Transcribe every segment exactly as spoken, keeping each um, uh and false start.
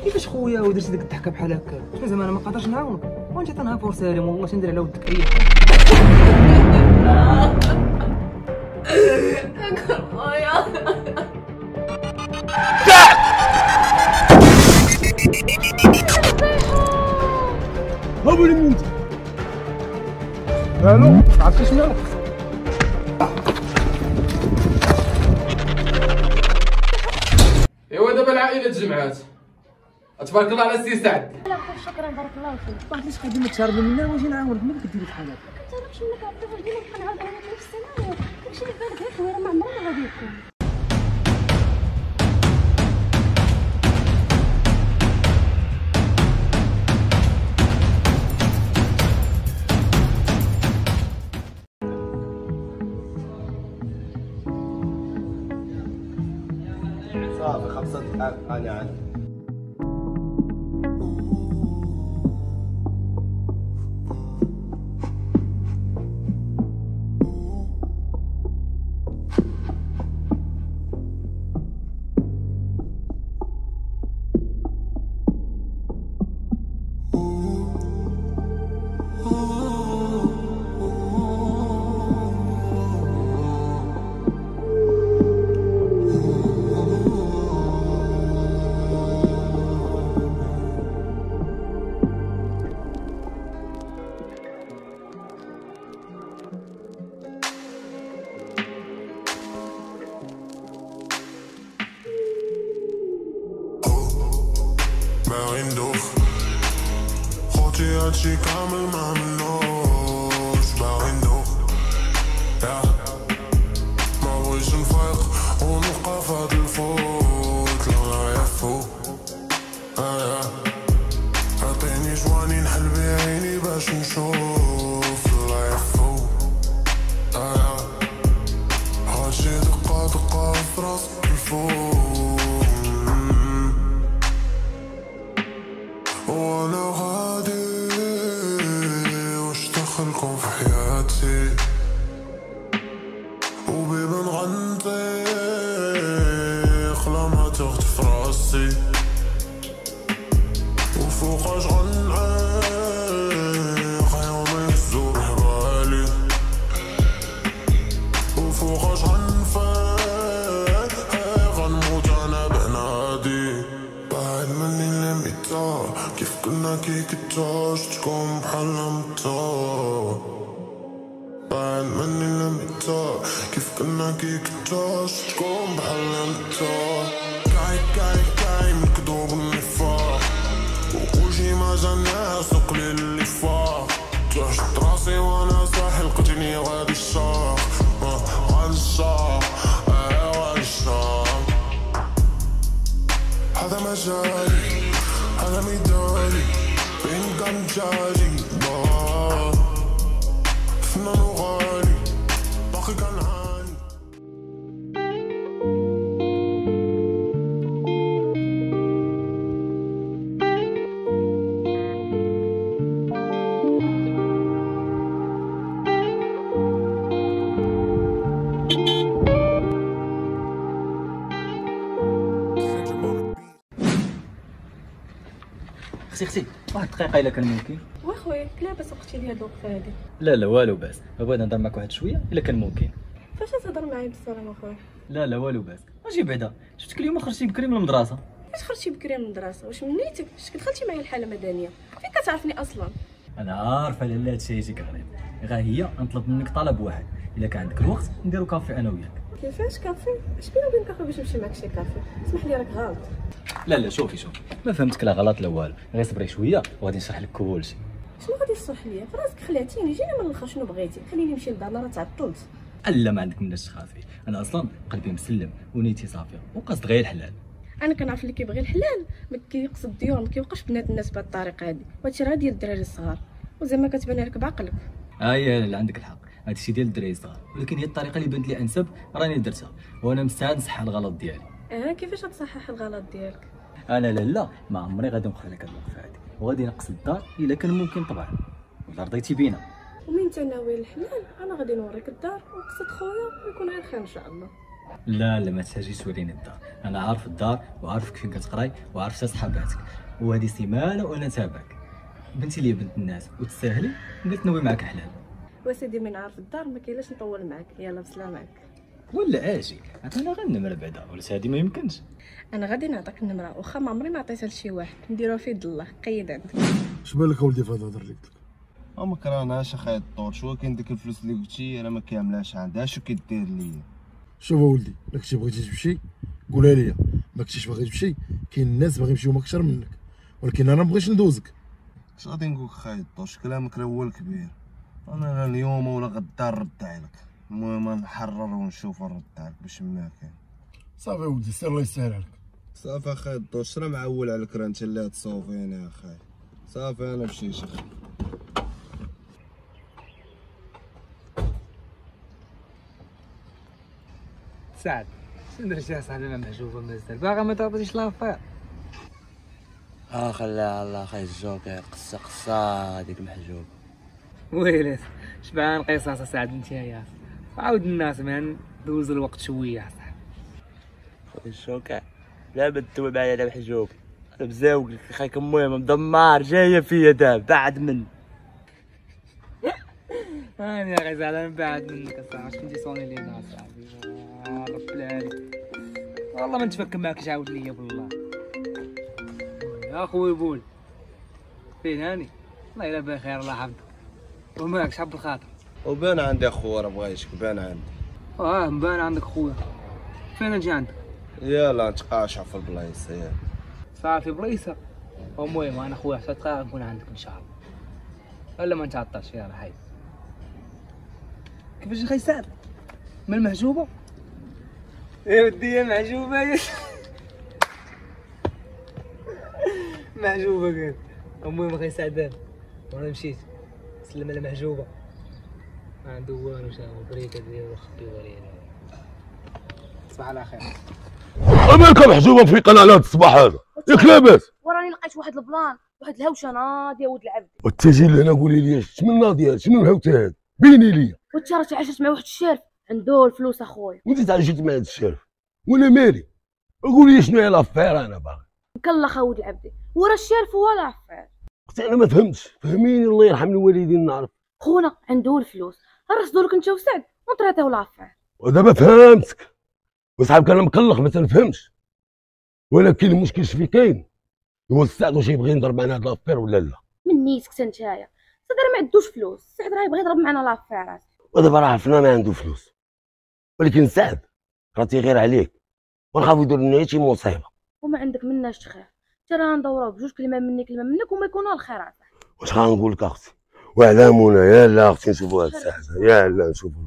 كيفاش خويا ودرتي ديك الضحكه بحال هكا؟ شنو زعما انا ما قادرش نعاونك؟ وانت عطيناها فرصه سالم والله ندير على ودك اي حاجه. خويا هابو لي منت الو عرفتي شنو ايوا دابا العائله تجمعات. تبارك الله على السي سعد. لا شكرا بارك الله فيك. واحد علاش غادي ما تشاربي منا واجي نعاونك ملي كديري بحال هكا؟ ما تعرفش منك عرفتي واش ديما نبقى نعاود على نفس السيناريو. داكشي اللي بالك غير خويا راه ما عمرها ما غادي يكون. صافي خمسة دقائق انا عندي. باغي ندوخ خوتي هادشي كامل ما منوش. باغي ندوخ يا ما بغيتش نفيق ونبقى فهاد الفوت. لا لا يا فوق ايا عطيني جواني نحل بيه عيني باش نشوف. لا يا فوق ايا هادشي دقة دقة فراسك الفوق. وانا غادي واش دخلكم في حياتي وبيبان غنطيق لا ما تاخد في راسي وفوقاش غنعيق يوم يهزو بحبالي وفوقاش غنفيق غنموت انا بعنادي. بعد مني لميتا كيف كنا كي كتاش تكون بحال متا. بعد مني لميتا كيف كنا كي كتاش تكون بحال متا. كاي كاي كاي من كدوب النفاق وكلشي ما جاناش قليل اللي فاق. تحت راسي وانا صاحي لقيتني غادي الشاق غادي الشاق اه غادي الشاق. هذا مجالي هذا ميداني فين كان جاجي فنان وغالي باقي كنعاني. اختي اختي واحد الدقيقه الا كان ممكن. واخويا لاباس وقتي ديال الوقفه هادي؟ لا لا والو باس، بغيت نهضر معاك واحد شويه الا كان ممكن. فاش تهضر معايا بالسلامه اخويا؟ لا لا والو باس، اجي بعدا شفتك اليوم خرجتي بكري من المدرسه. فاش خرجتي بكري من المدرسه؟ واش منيتك؟ فاش دخلتي معايا الحاله المدنيه؟ فين كتعرفني اصلا؟ انا عارفه لالا هادشي يجيك غريب، غير هي نطلب منك طلب واحد، الا كان عندك الوقت نديرو كافي انا وياك. كيفاش كافي؟ اش بيني وبينك اخويا باش نمشي معاك شي كافي؟ اسمح لي راك غلط. لا لا شوفي شوفي ما فهمتك لا غلط لا والو، غير صبري شويه وغادي نشرح لك كلشي. شنو غادي تصلح ليا؟ فراسك خلعتيني، جينا من الاخر شنو بغيتي؟ خليني نمشي لدارنا راه تعطلت. الا ما عندك مناش تخافي، انا اصلا قلبي مسلم ونيتي صافيه وقصد غير الحلال. انا كنعرف اللي كيبغي الحلال ما كيقصد الديون، ما كيوقفش بنات الناس بهذه الطريقه هذه، وهادشي راه ديال الدراري الصغار وزعما كتبان لك بعقلك. اييه لا عندك الحق، هادشي ديال الدراري الصغار، ولكن هي الطريقه اللي بانت لي انسب راني درتها وانا مستعد نصحح الغلط ديالي. اه كيفاش غتصحح الغلط ديالك؟ انا لا لا ما عمري غادي نوقف لك هاد الوقفه هادي، وغادي نقص الدار الا كان ممكن طبعا، ولا رضيتي بينا. ومين انت ناوي الحلال انا غادي نوريك الدار وقصد خويا ويكون غير خير ان شاء الله. لا لا ما تحتاجيش توريني الدار، انا عارف الدار وعارفك فين كتقراي وعارف حتى صحاباتك، وهذه سيمانه وانا تابعك. بنتي لي بنت الناس وتستاهلي، قلت نوي معاك حلال. وسيدي من عارف الدار ما كاينلاش نطول معاك. يلا بسلامك. ولا اجي عطينا غير النمره بعدا، ولا هادي ما يمكنش. انا غادي نعطيك النمره، واخا ما عمري ما عطيتها لشي واحد، نديروها في يد الله. قيد عندك. اش بالك اولدي في هاد الهضره اللي قلت لك؟ وما كرهناش اخايا الطور، شو كاين ديك الفلوس اللي قلتي انا ما كاملاش عندها، اش كدير ليا؟ شوف اولدي، الا كنتي بغيتي تمشي قولها ليا، ما كنتيش باغي تمشي كاين الناس باغي يمشيو اكثر منك، ولكن انا مبغيتش ندوزك. اش غادي نقولك اخايا الطور، كلامك راه هو الكبير، انا اليوم ولا غدا نرد عليك، المهم نحرر ونشوف نرد عليك باش ما كاين. صافي اولدي سير الله يسهل عليك. صافي اخايا الطور، راه معول عليك، راه انت اللي تصوفيني يا اخاي. صافي انا مشيت اخاي. سعد شنو درتي اصاحبي مع محجوبه مازال باغا ما تعطيش لافير؟ ها خليها الله خاي الجوكر، قصه قصه هذيك محجوب. ويلات شبعان قصص سعد انت يا عاود الناس مان دوز الوقت شويه صاحبي. خويا الجوكر لا بدو معايا انا محجوب، انا مزاوق لك خايك المهم مدمار جايه فيا دابا بعد من هاني يا غزال انا بعد منك اصاحبي. اش كنتي صوني لينا اصاحبي؟ رب العالمين والله ما نتفكر معاك تعاود ليا بالله يا خويا بول. فين هاني؟ الله الا بخير الله يحفظك. وماك شحال بالخاطر؟ وبان عندي اخويا، راه بغيتك بان عندي. اه مبان عندك خويا. فين نجي عندك؟ يلا نتقاشع في البلايص. يلا صافي بلايصه. المهم انا خويا حتى دقيقه نكون عندك ان شاء الله، الا ما نتعطلش. يلا حي. كيفاش اخي سعد؟ من المحجوبه؟ يا ودي يا محجوبه يا محجوبه قال. المهم اخي سعدان وانا مشيت سلم على محجوبه، ما عنده والو، شافو بريكه ديالو وخبيوها ليا. صباح على خير. امالك محجوبه في قناه الصباح هذا ياك لاباس؟ وراني لقيت واحد البلان، واحد الهوشه ناضيه ولد العبد. وتجي لهنا قولي لي شمن ناضيه، شنو الهوته هذه؟ بيني لي. وانت راه تعاشرت مع واحد الشارف عنده الفلوس اخويا. وانت تعاشرت مع هذا الشارف وانا مالي؟ قولي لي شنو هي لافير انا باغي. مكلخ ولد العبد، ورا الشارف هو لافير. اختي انا ما فهمتش، فهميني الله يرحم الوالدين نعرف. خونا عنده الفلوس، رصدوا لك انت وسعد ونطريطيو لافير. ودابا فهمتك، وصاحبك انا مكلخ ما تنفهمش، ولكن المشكل في كاين هو السعد واش يبغي يضرب معنا هاد لافير ولا لا؟ من نيتك نتايا، سعد راه ما عندوش فلوس، سعد راه يبغي يضرب معنا لافيرات. ودابا راه عرفنا ما عنده فلوس، ولكن سعد راه تيغير عليك ونخاف يدير لنا شي مصيبه. وما عندك مناش تخاف، حتى راه ندورو بجوج كلمه مني كلمه منك وما يكونوا الخيرات. واش غنقول لك اختي؟ واعلمونا يا لا اختي نشوفوا هاد الساعه، يا لا نشوفوا.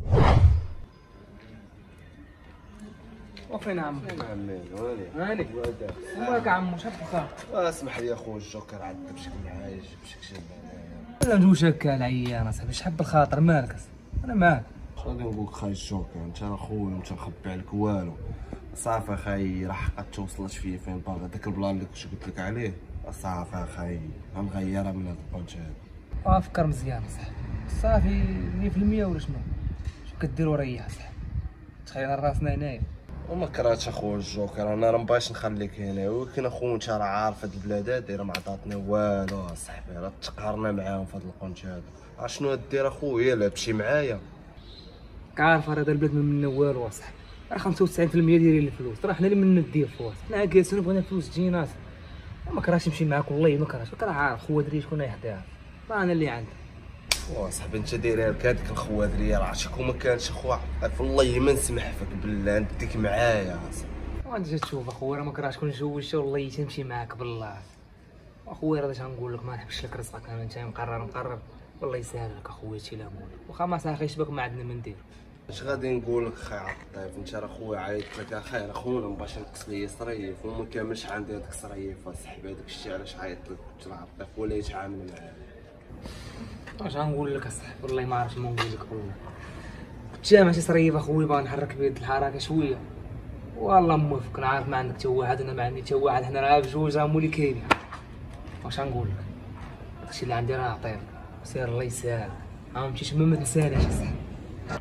وفين عمو؟ فين عمي؟ ويني؟ هاني ومالك عمو شحال بالخير؟ اسمح لي اخويا الجوكر عاد بشكل معايا بشكل شي لا نجوش هكا العيان اصاحبي. شحال بالخاطر مالك؟ انا معاك. غادي نقول لك خاي الجوكر، انت راه خويا وانت نخبي عليك والو. صافي اخاي راه حقا توصلت فيا فين باغي، داك البلان اللي كنت قلت لك عليه صافي اخاي غنغيرها من هاد البونت هذا. اه فكر مزيان اصاحبي. صافي مية في المية ولا شنو؟ شنو كدير وريح اصاحبي؟ تخيل راسنا هنايا. وما كرهتش اخويا الجوكر، انا راه مبغيتش نخليك هنا، ولكن اخويا انت راه عارف هاد البلاد هادي راه ما عطاتنا والو اصاحبي، راه تقهرنا معاهم في هاد القنت هذا. اشنو دير اخويا؟ لا تمشي معايا. عارف هذا البلاد ما منا والو اصاحبي، راه خمسة وتسعين في المية ديالي الفلوس، راه حنا اللي منا ندير الفلوس، حنا جالسين بغينا الفلوس تجينا. ما كرهتش نمشي معاك والله ما كرهتش، راه عارف خوادري شكون يحضرها، راه انا اللي عندي. وا صاحبي انت دايرها لك هذيك الخوادريه، راه عرفتك وما كانش اخويا والله ما نسمح فيك بالله نديك معايا. وانت تشوف اخويا راه ما كرهتش كون نشوش والله تنمشي معاك بالله. اخويا راه اش غنقول لك، ما نحبش لك رزقك، انا انت مقرر مقرر والله يسهل لك اخويا شي لامون، واخا ما ساخيش بك ما عندنا ما ندير. اش غادي نقول لك خاي عطيف، انت راه خويا عيطت لك اخاي، راه خونا مبغاش نقص ليا صريف وما كاملش عندي هذاك الصريف اصاحبي، هذاك الشيء علاش عيطت لك قلت له عطيف ولا يتعامل معايا. واش غنقول لك اصاحبي والله ما عرفتش ما نقول لك والله. كنت جامع شي صريف اخويا باغي نحرك بيد الحركه شويه، والله موفق. نعرف ما عندك حتى واحد انا ما عندي حتى واحد، حنا راه بجوج راه مولي كاينين. واش غنقول لك؟ داكشي اللي عندي راه عطيك، سير الله يسهل، ما مشيتش ما تنسانيش اصاحبي.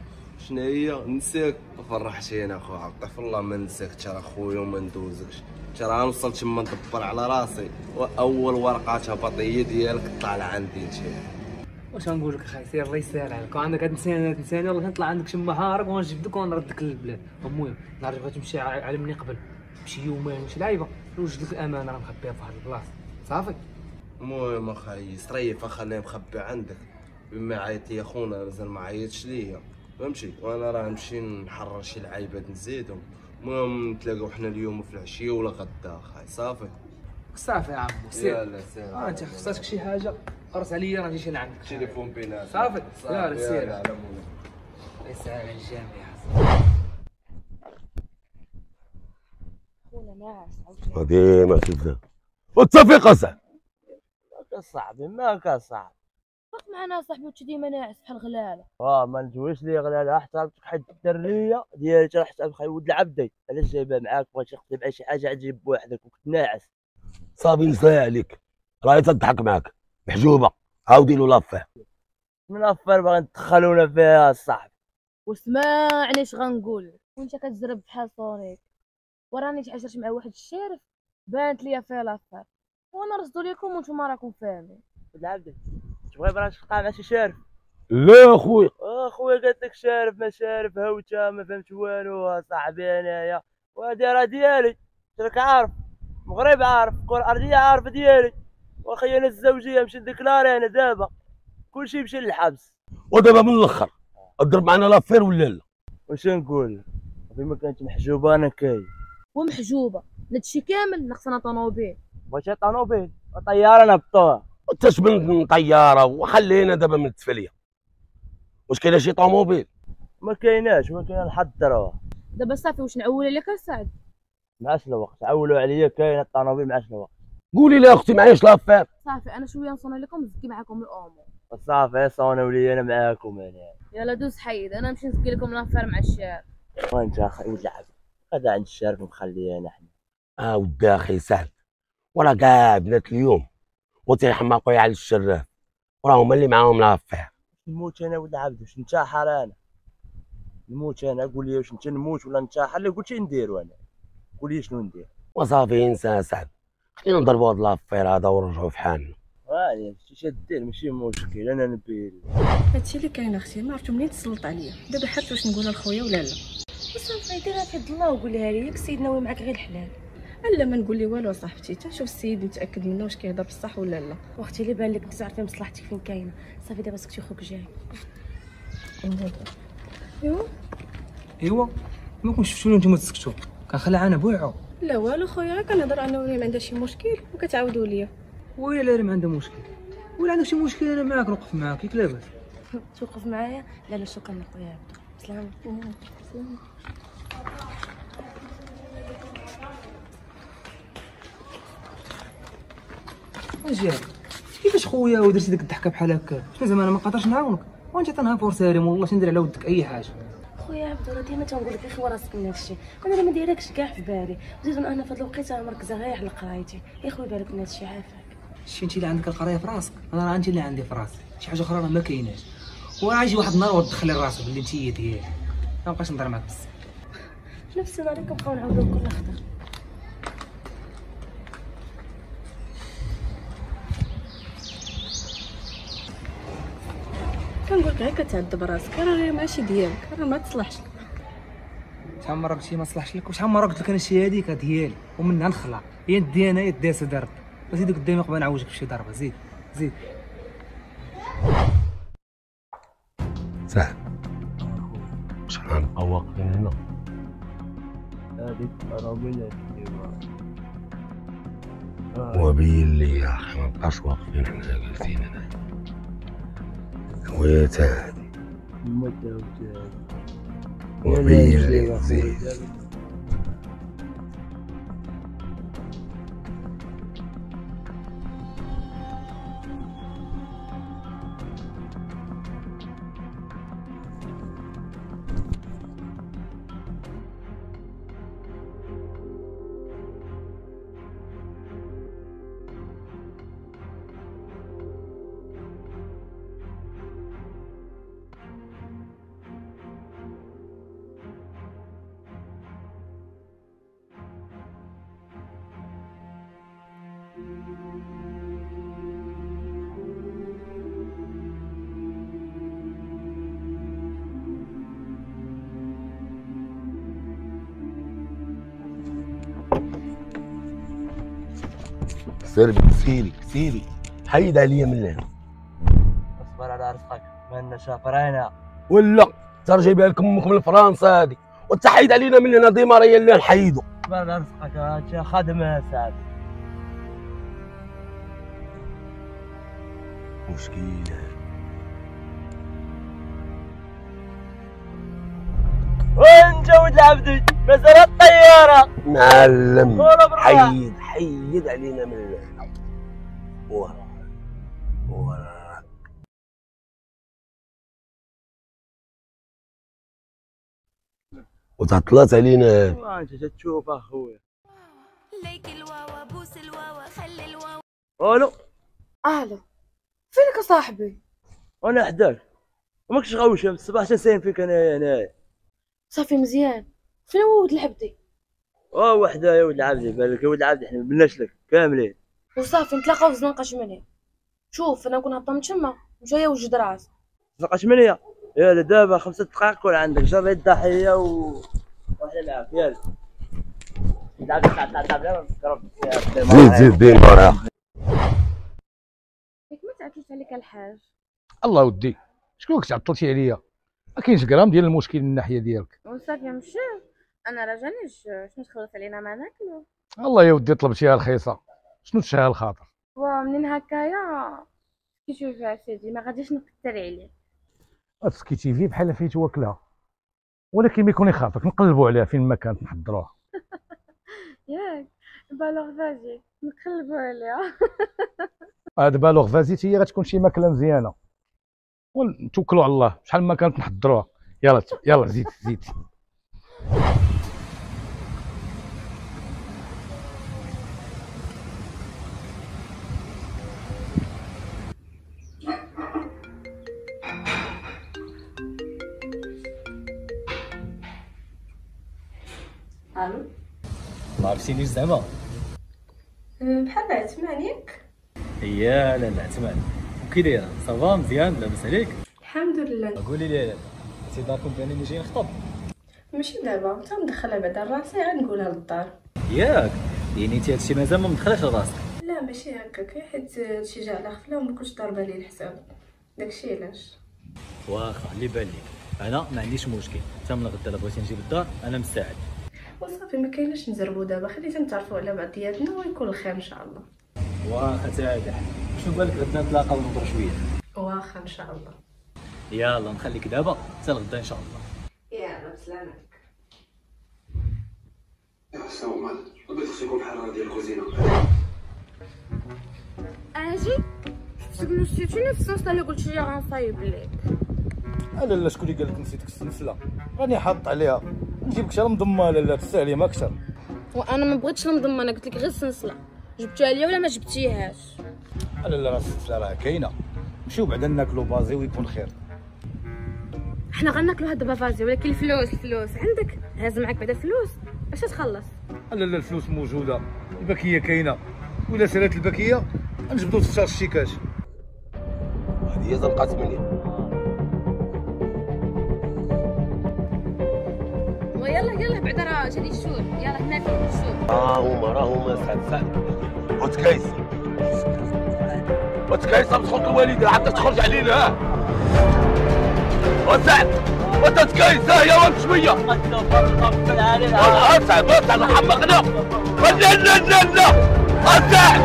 شنو هي نساك فرحتينا اخويا، عطف الله ما نساك ترى خويا وما ندوزكش، ترى نوصل تما ندبر على راسي واول ورقات هبطيه ديالك طالع عندي انت. واش غنقول لك اخاي سير الله يسهل عليك، وعندك هاد النسيان هاد النسيان والله نطلع عندك شي محارق ونجبدك ونردك للبلاد. المهم نهار اللي بغيت نمشي على مني قبل شي يومين شي لعيبه نوجد لك الامانه راه مخبيها في واحد البلاصه صافي. المهم اخاي سريف خليه مخبي عندك، بما عيط لي خونا مازال ما عيطش ليا فهمتي، وانا راه نمشي نحرر شي لعيبات نزيدهم. المهم نتلاقاو حنا اليوم في العشيه ولا غدا اخاي صافي. صافي يا عمو سير. يلا سير. اه انت خصك شي حاجه قرص عليا راه نجي عندك تليفون بيناتنا صافي. يلا سير. يلا على مولاي. الله يسهل على الجميع. خونا ناعس هادي ما كيفاه وتصافي قصع ماكا صاحبي ماكا صاحبي. فاق معنا صاحبي وتشي ديما ناعس بحال غلاله. اه ما نجويش لي غلاله، حسابتك حد الدريه ديالي ترى حساب خاي ولد العبدي، علاش جايبها معاك؟ بغيتي تخدم على شي حاجه تجيب بوحدك وكنت ناعس. صافي نساي عليك، راهي تضحك معاك محجوبه، عاودي له لافاه. من افر باغي ندخلونا فيها الصاحبي. واسمعني اش غنقول لك، وانت كتزرب بحال صونيك وراني تعاشرت مع واحد الشارف بانت ليا فيها لافار، وانا رصدو ليكم وانتم راكم فاهمين. ولد العبدي تبغي براش تلقى مع شي شارف؟ لا اخويا اخويا قالت لك شارف ما شارف هاوتا ما فهمت والو صاحبي انايا، وهادي راه ديالي راك عارف، مغرب عارف، الكره الارضيه عارفه ديالي، واخا انا الزوجيه مشيت ديكلاري انا دابا كلشي مشى للحبس. ودابا من الاخر اضرب معنا لافير ولا لا؟ واش نقول فيما كانت محجوبه انا كاين ومحجوبه هادشي كامل ناقصنا طوموبيل. بغيتي طوموبيل طياره نهبطوها. وانتاش من طياره وخلينا دابا من التفليه، واش كاينه شي طوموبيل؟ ما كايناش ولكن نحضروها دابا صافي واش نعول لك اسعد؟ معاش الوقت، عولوا عليا كاين الطوموبيل معاش الوقت. قولي لي اختي معايش لافير. صافي انا شويه نصوني لكم نزكي معاكم الامور. صافي صوني ولي انا معاكم انا. يلا دوز حيد انا نمشي نزكي لكم لافير مع الشارع. وانت اخي ولد العبد هذا عند الشارف مخلينا حنا. اه ودي اخي سهل، وراه كاع بنات اليوم وتيحماقوا على الشراف وراه هما اللي معاهم لافير. نموت انا ولد العبد واش ننتحر انا؟ نموت انا قول لي واش انت نموت ولا ننتحر؟ اللي قلتي نديرو انا قول لي شنو ندير. وصافي انسى سعد، خلينا نضربوا هاد لافير هذا ونرجعوا في حالنا. واه شتي دير ماشي مشكل انا نبيل. هادشي اللي كاين اختي، ما عرفتو منين تسلط عليا دابا حرت واش نقولها لخويا ولا لا. وصافي ديرها في يد الله وقولها لي، ياك السيد ناوي معاك غير الحلال. لا ما نقول لي والو صاحبتي، تا شوف السيد متاكد منه واش كيهضر بصح ولا لا. واختي اللي بان لك انت تعرفي مصلحتك فين كاينه، صافي دابا سكتي خوك جاي. ايوا ايوا ما كنتش شفتوني نتوما تسكتوا كنخلع انا بوعو. لا والو خويا، كنهضر انا وريم عندها شي مشكل وكتعاودوا ليا. ويلا لا ريم عندها مشكل ولا عندك شي مشكل انا معاك نوقف معاك ياك لاباس. توقف معايا؟ لا لا شكرا خويا عبدو. سلام سلام. اجي كيفاش خويا ودرتي ديك الضحكه بحال هكا؟ شنو زعما انا ما نقدرش نعاونك وانت عطيناها فرصه ريم، والله ندير على ودك اي حاجه. خويا عبدو راه ديما تنقول لك اخي راسك من هادشي، انا راه ما دايركش كاع في بالي، وزيد انا في هاد الوقيته مركزه غير على قرايتي، يا خويا بالك من هادشي عافاك. شتي انت اللي عندك القرايه في راسك، انا راه انت اللي عندي في راسي، شي حاجه اخرى راه ما كايناش، وراه يجي واحد النهار وتدخلي راسك باللي انت هي ديالي، ما بقاش نهضر معاك بزاف. نفس النهار كنبقاو نعاودو كل خطره. كنقول لك غير كتعذب راسك، راه ماشي ديالك، راه ما تصلحش. شحال مره قلت لي ما صلحش لك، وشحال مره قلت لك انا شي هذيك ديالي ومنها نخلع، هي ندي انا يديها سدرت، زيد قدامي قبل نعوجك بشي ضربه. زيد زيد سهل واش غنبقاو واقفين هنا؟ هذيك راه وبين لي يا اخي ما نبقاش واقفين هنا جالسين هنا. ويا تهادي وبين لي زيد سيري سيري سيري حيد عليا من هنا. اصبر على رزقك مالنا شافرينا ولا ترى جايبها لكم امك من فرنسا هذه وانت حيد علينا من هنا ديما راهي اللي نحيدو. اصبر على رزقك هاد خادم سعد. مشكلة وين جود العبدي مسار الطيارة معلم. حيد حيد علينا من هنا. ورا ورا وتعطلات علينا. وانت تشوف اخويا. ليك الواوا بوس الواوا خلي الواوا. الو الو فينك صاحبي؟ وانا حداك وماكش غوشه من الصباح تنساين فيك انايا هنايا. صافي مزيان. فين هو ولد العبدي؟ اه وحده يا ولد العبدي بالك يا ولد العبدي احنا ما بناش لك كاملين. وصافي نتلاقاو في زنقه شمالية. شوف انا نكون هابطه من تما وجايه وجد راس. زنقه شمالية يالا دابا خمسة دقائق كون عندك جري الضحيه و واحنا معاك يالا. زيد زيد دين برا. ياك ما تعطلت عليك الحاج. الله ودي شكون تعطلتي عليا؟ ما كاينش غرام ديال المشكل من الناحيه ديالك. وصافي مشى انا راه جانيش شنو تخلص علينا ما ناكلو. الله يا ودي طلبتيها رخيصه شنو تشهى الخاطر. ومنين هكايا كيشوفي سيدي ما غاديش نكثر عليه. تسكيتي فيه بحال فيت واكلها ولكن ما يكون يخاطرك نقلبوا عليها فين ما كانت نحضروها. ياك بالوغ فاجي نقلبوا عليها. هاد بالوغ فازيت هي غتكون شي ماكله مزيانه ونتوكلوا على الله شحال ما كانت نحضروها. يلا يلا زيد زيد. الو ما عرفتينيش زعما؟ بحال عثمان ياك؟ يا لا لا عثمان كي دايره؟ صافا مزيان لاباس عليك؟ الحمد لله. قولي لي انت داركم بانني جاي نخطب؟ ماشي دابا انت مدخلها بعدا راسي غير نقولها للدار. ياك يعني انت هادشي مازال ما مدخلاش لراسك؟ لا ماشي هكاك حيت هادشي جا على غفله وما كنتش ضاربه ليه الحساب داكشي علاش. واخا اللي بان ليك انا ما عنديش مشكل حتى من غدا الا بغيتي نجي للدار انا مستعد. وصافي ما كايناش نزربو دابا خلينا نتعرفوا على بعضياتنا ويكون الخير ان شاء الله. واخا تعال شنو بالك غدا نتلاقاو ونهضروا شويه؟ واخا ان شاء الله. يلا نخليك دابا حتى لغدا ان شاء الله. يلا بسلامتك. السلام عليكم. بغيت خصو يكون بحال ديال الكوزينه. اجي شفتك نسيتي نفس الصوص اللي قلت لي غنصايب لك. لا لا شكون اللي قال لك نسيتك السلسله؟ راني حاط عليها نجيبك شحال مضمه. لا لا تستاهلي ما اكثر. وانا ما بغيتش نضم انا قلت لك غير السلسله. جبتيها ليا ولا ما جبتيهاش؟ لا لا راه السلسله راه كاينه نمشيو بعدا ناكلو بازي ويكون خير. حنا غناكلو هاد بافازي ولكن الفلوس الفلوس عندك هاز معاك بعدا الفلوس باش تخلص. لا لا الفلوس موجوده الباكيه كاينه ولا سالات الباكيه نجبدو تشار الشيكاش. هذه هي زنقه ثمانية. ويلا يلا بعدا راه جا لي الشهور يلا ناكلو الشهور. راهما راهما سعد سعد وتكايس وتكايس بصوت الوالده حتى تخرج علينا. ها وسعد وتتكايس ها يا ولد شويه. اسعد اسعد حمقنا. لا لا لا لا اسعد.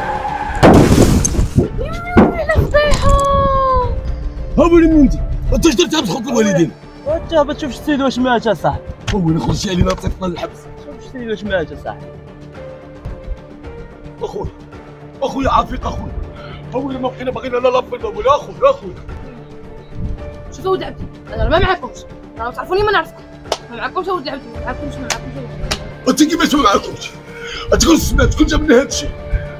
لا فضيحه. هاولي من انت انت اش درتها بصوت الوالدين؟ وانت ما تشوفش السيد واش مات اصاحبي. هو اللي خرج علينا طيفنا للحبس. شوف السيد واش مات اصاحبي. اخويا اخويا عافيك اخويا. هو اللي ما بقينا بغينا لا لابنا ولا اخويا اخويا. شوفوا ولد عبدي انا ما معاكمش راه تعرفوني ما نعرفكم ما معاكمش ولد عبدي ما معاكمش ما معاكمش. انت كيفاش ما معاكمش؟ انت كنت سمعت كنت جاب لنا هذا الشيء.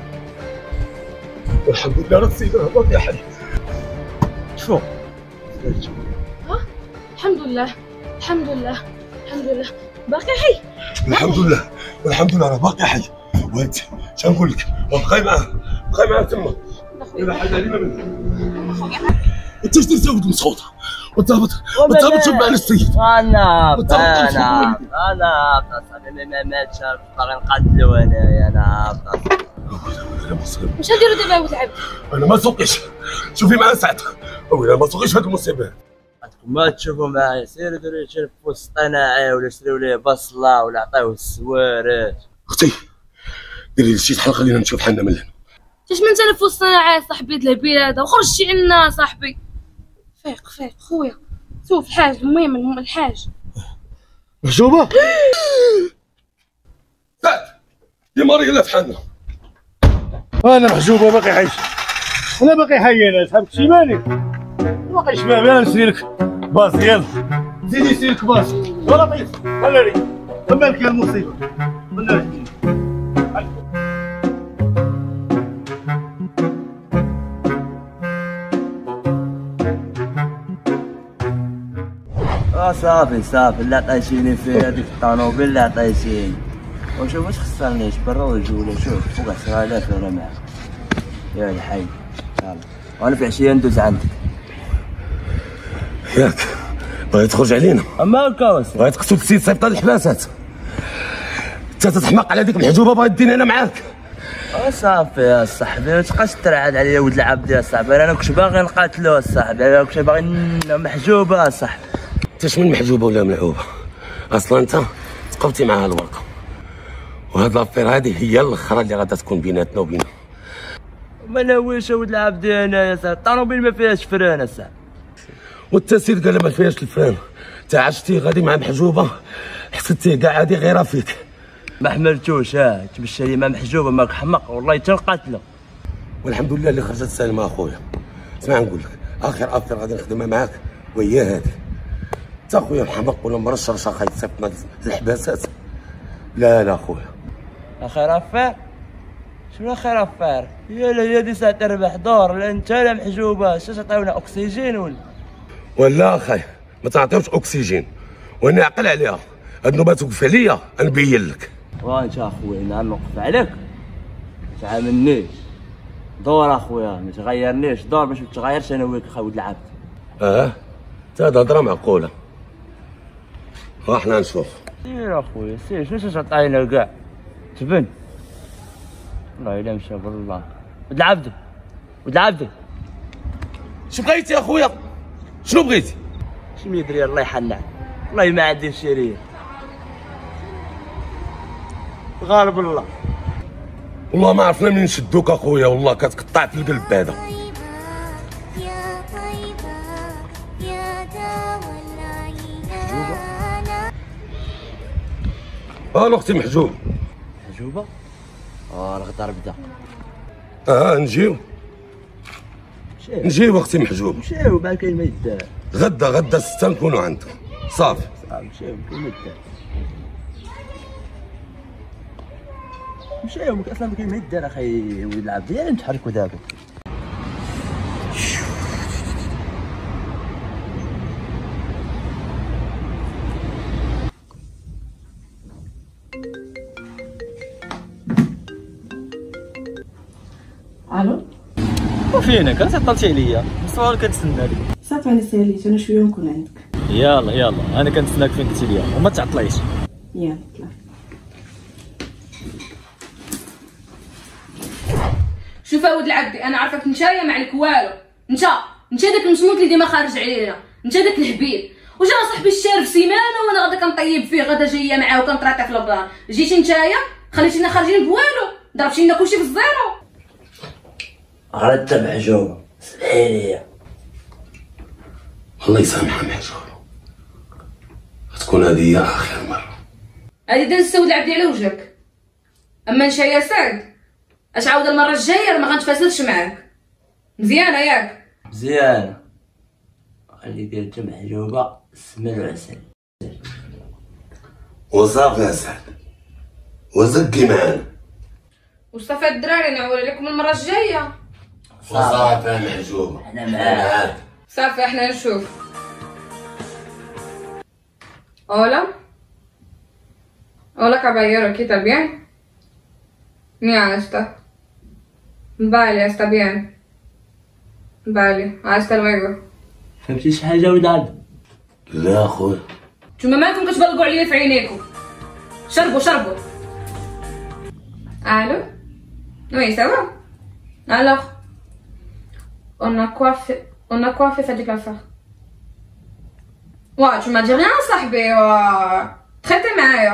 والحمد لله راه السيد راه باقي حي. شوف ها الحمد لله الحمد لله الحمد لله باقي حي. الحمد لله والحمد لله راه باقي حي. وانت شنو نقول لك بقاي معاه بقاي معاه تما الا حد علينا منه. انت اش درتي ولد مسخوطه وانت هبط وانت هبط تشوف مع السيد. انا انا انا اصاحبي ما ماتش باغي نقتلو انايا انا واش غنديرو دابا ولد العبد؟ انا ما سوقيش، شوفي معايا ساعتها، اولا ما سوقيش هاد المصيبه. ما تشوفوا معايا سيروا ديروا شي في وسطنا ولا شريو ليه بصله ولا عطيوه السوارات. اختي ديري لي شي شحال خلينا نشوف حالنا من هنا. اش من انت في وسطنا عاد صاحبي د البلاد وخرج شي عنا صاحبي. فيق فيق خويا شوف الحاج المهم الحاج محجوبه سعد ديما رجلها في حالنا. انا محجوبه باقي عايش، انا باقي حي، انا صاحبك شي مالك باقي شباب. انا نشري لك باص، يلا زيدي نشري لك باص ولا طيب خليني تما لك المصيبه والله. اه صافي صافي اللي عطيتيني فيه هذيك الطونوبيل اللي عطيتيني، وشوف واش خسرنيش برا والجوله. شوف فوق عشرة آلاف انا معاك يا الحي. يلا وانا في العشيه ندوز عندك. ياك باغي تخرج علينا؟ اما الكاوس باغي تقتل السيد سيبطا الحباسات. انت تتحماق على ديك المحجوبه باغي ديني انا معاك. اه صافي يا صاحبي ما تبقاش ترعد عليا ولد العبد يا صاحبي. انا كنت باغي نقاتلو صاحبي، انا كنت باغي محجوبه صاحبي. انت شمن محجوبه ولا ملعوبه؟ اصلا انت تقبتي معها الورقه، وهاد لافير هادي هي الاخرى اللي غادا تكون بيناتنا وبينها. ما ناويش ولد العبد انا يا صاحبي، الطوموبيل ما فيهاش فران اصاحبي. والتسير قال ما فيهاش الفران، انت عشتي غادي مع محجوبه حسيتيه كاع هادي غيره فيك. ما حملتوش اه تمشى لي مع محجوبه ماك حمق والله تنقاتلو. والحمد لله اللي خرجت سالمه اخويا. اسمع نقول لك اخر افير غادي نخدمها معاك وهي هادي. انت اخويا محمق ولا مرشرش خايف تصيفطنا الحباسات؟ لا لا اخويا. اخر افير؟ شنو اخر افير؟ يلا هي دي ساعه تربح دور لا انت لا محجوبه. شاش عطيونا اكسجين ولا؟ ولا اخاي ما تعطيوش اكسجين وانا عقل عليها. هاد النوبه توقف عليا نبين لك. وانت اخويا نعم نوقف عليك ما تعاملنيش دور اخويا، ما تغيرنيش دور باش ما تغيرش انا وياك اخويا ولد العبد. اه انت هاد هضره معقوله. وحنا نشوف. سير اخويا سير، شنو تعطينا كاع تبن والله الا مشى بالله. ولد العبد ولد العبد شنو بغيتي يا اخويا؟ شنو بغيتي؟ شنو يدري الله يحنع والله ما عندي الشريه غالب الله. والله ما عرفنا منين نشدوك اخويا، والله كتقطع في القلب هذا. اه اختي محجوب. محجوبه؟ اه الغدار بدا. اه نجيو نجيو اختي محجوب. مشيو ما كاين ما يدار. غدا غدا ستة نكونوا عندك صافي. صافي مشيو كاين ما يدار. مشيو اصلا ما كاين ما يدار اخي ولد العبد. يلا نتحركوا دابا. الو وفينك انت عطلتي عليا الصوالح كنتسنى لك. صافي انا ساليت انا شويه ونكون عندك. يلا يلا انا كنتسناك فين كنتي ليا وما تعطليش. يلا طلع. شوف ولد العبدي انا عارفك نتايا ما عليك والو. انت انت داك المسموط اللي ديما خارج علينا، انت داك الهبيل. وجا صاحبي الشارف سيمانه وانا غادا كنطيب فيه غادا جايه معاه وكنطراطي في البلان. جيتي نتايا خليتينا خارجين بوالو، ضربتي لنا كلشي في الزيرو. غلطت محجوبه سمحي لي. الله يسامحها محجوبه، غتكون هذه هي اخر مره. هادي داز ولد العبدي على وجهك. اما نشا يا سعد اش عاود المره الجايه ما غنتفاسلش معاك. مزيانه ياك؟ مزيانه. اللي ديرت محجوبه السمن والعسل. وصافي يا سعد وزقي معانا. وصافي الدراري نعول لكم المره الجايه. وصافي يا محجوبه انا معاك. صافي احنا نشوف. Hola. Hola caballero, ¿qué tal bien? Ya está. Vale, está bien. Vale, hasta luego. فهمتي شي حاجه ولد عبد؟ لا اخويا. نتوما مالكم كتبلقوا عليا في عينيكم. شربوا شربوا. الو Oui, ça va. Alors, on a quoi fait, on a quoi fait cette affaire? Ouais, tu m'as dit rien, صاحبي. Traitez معايا.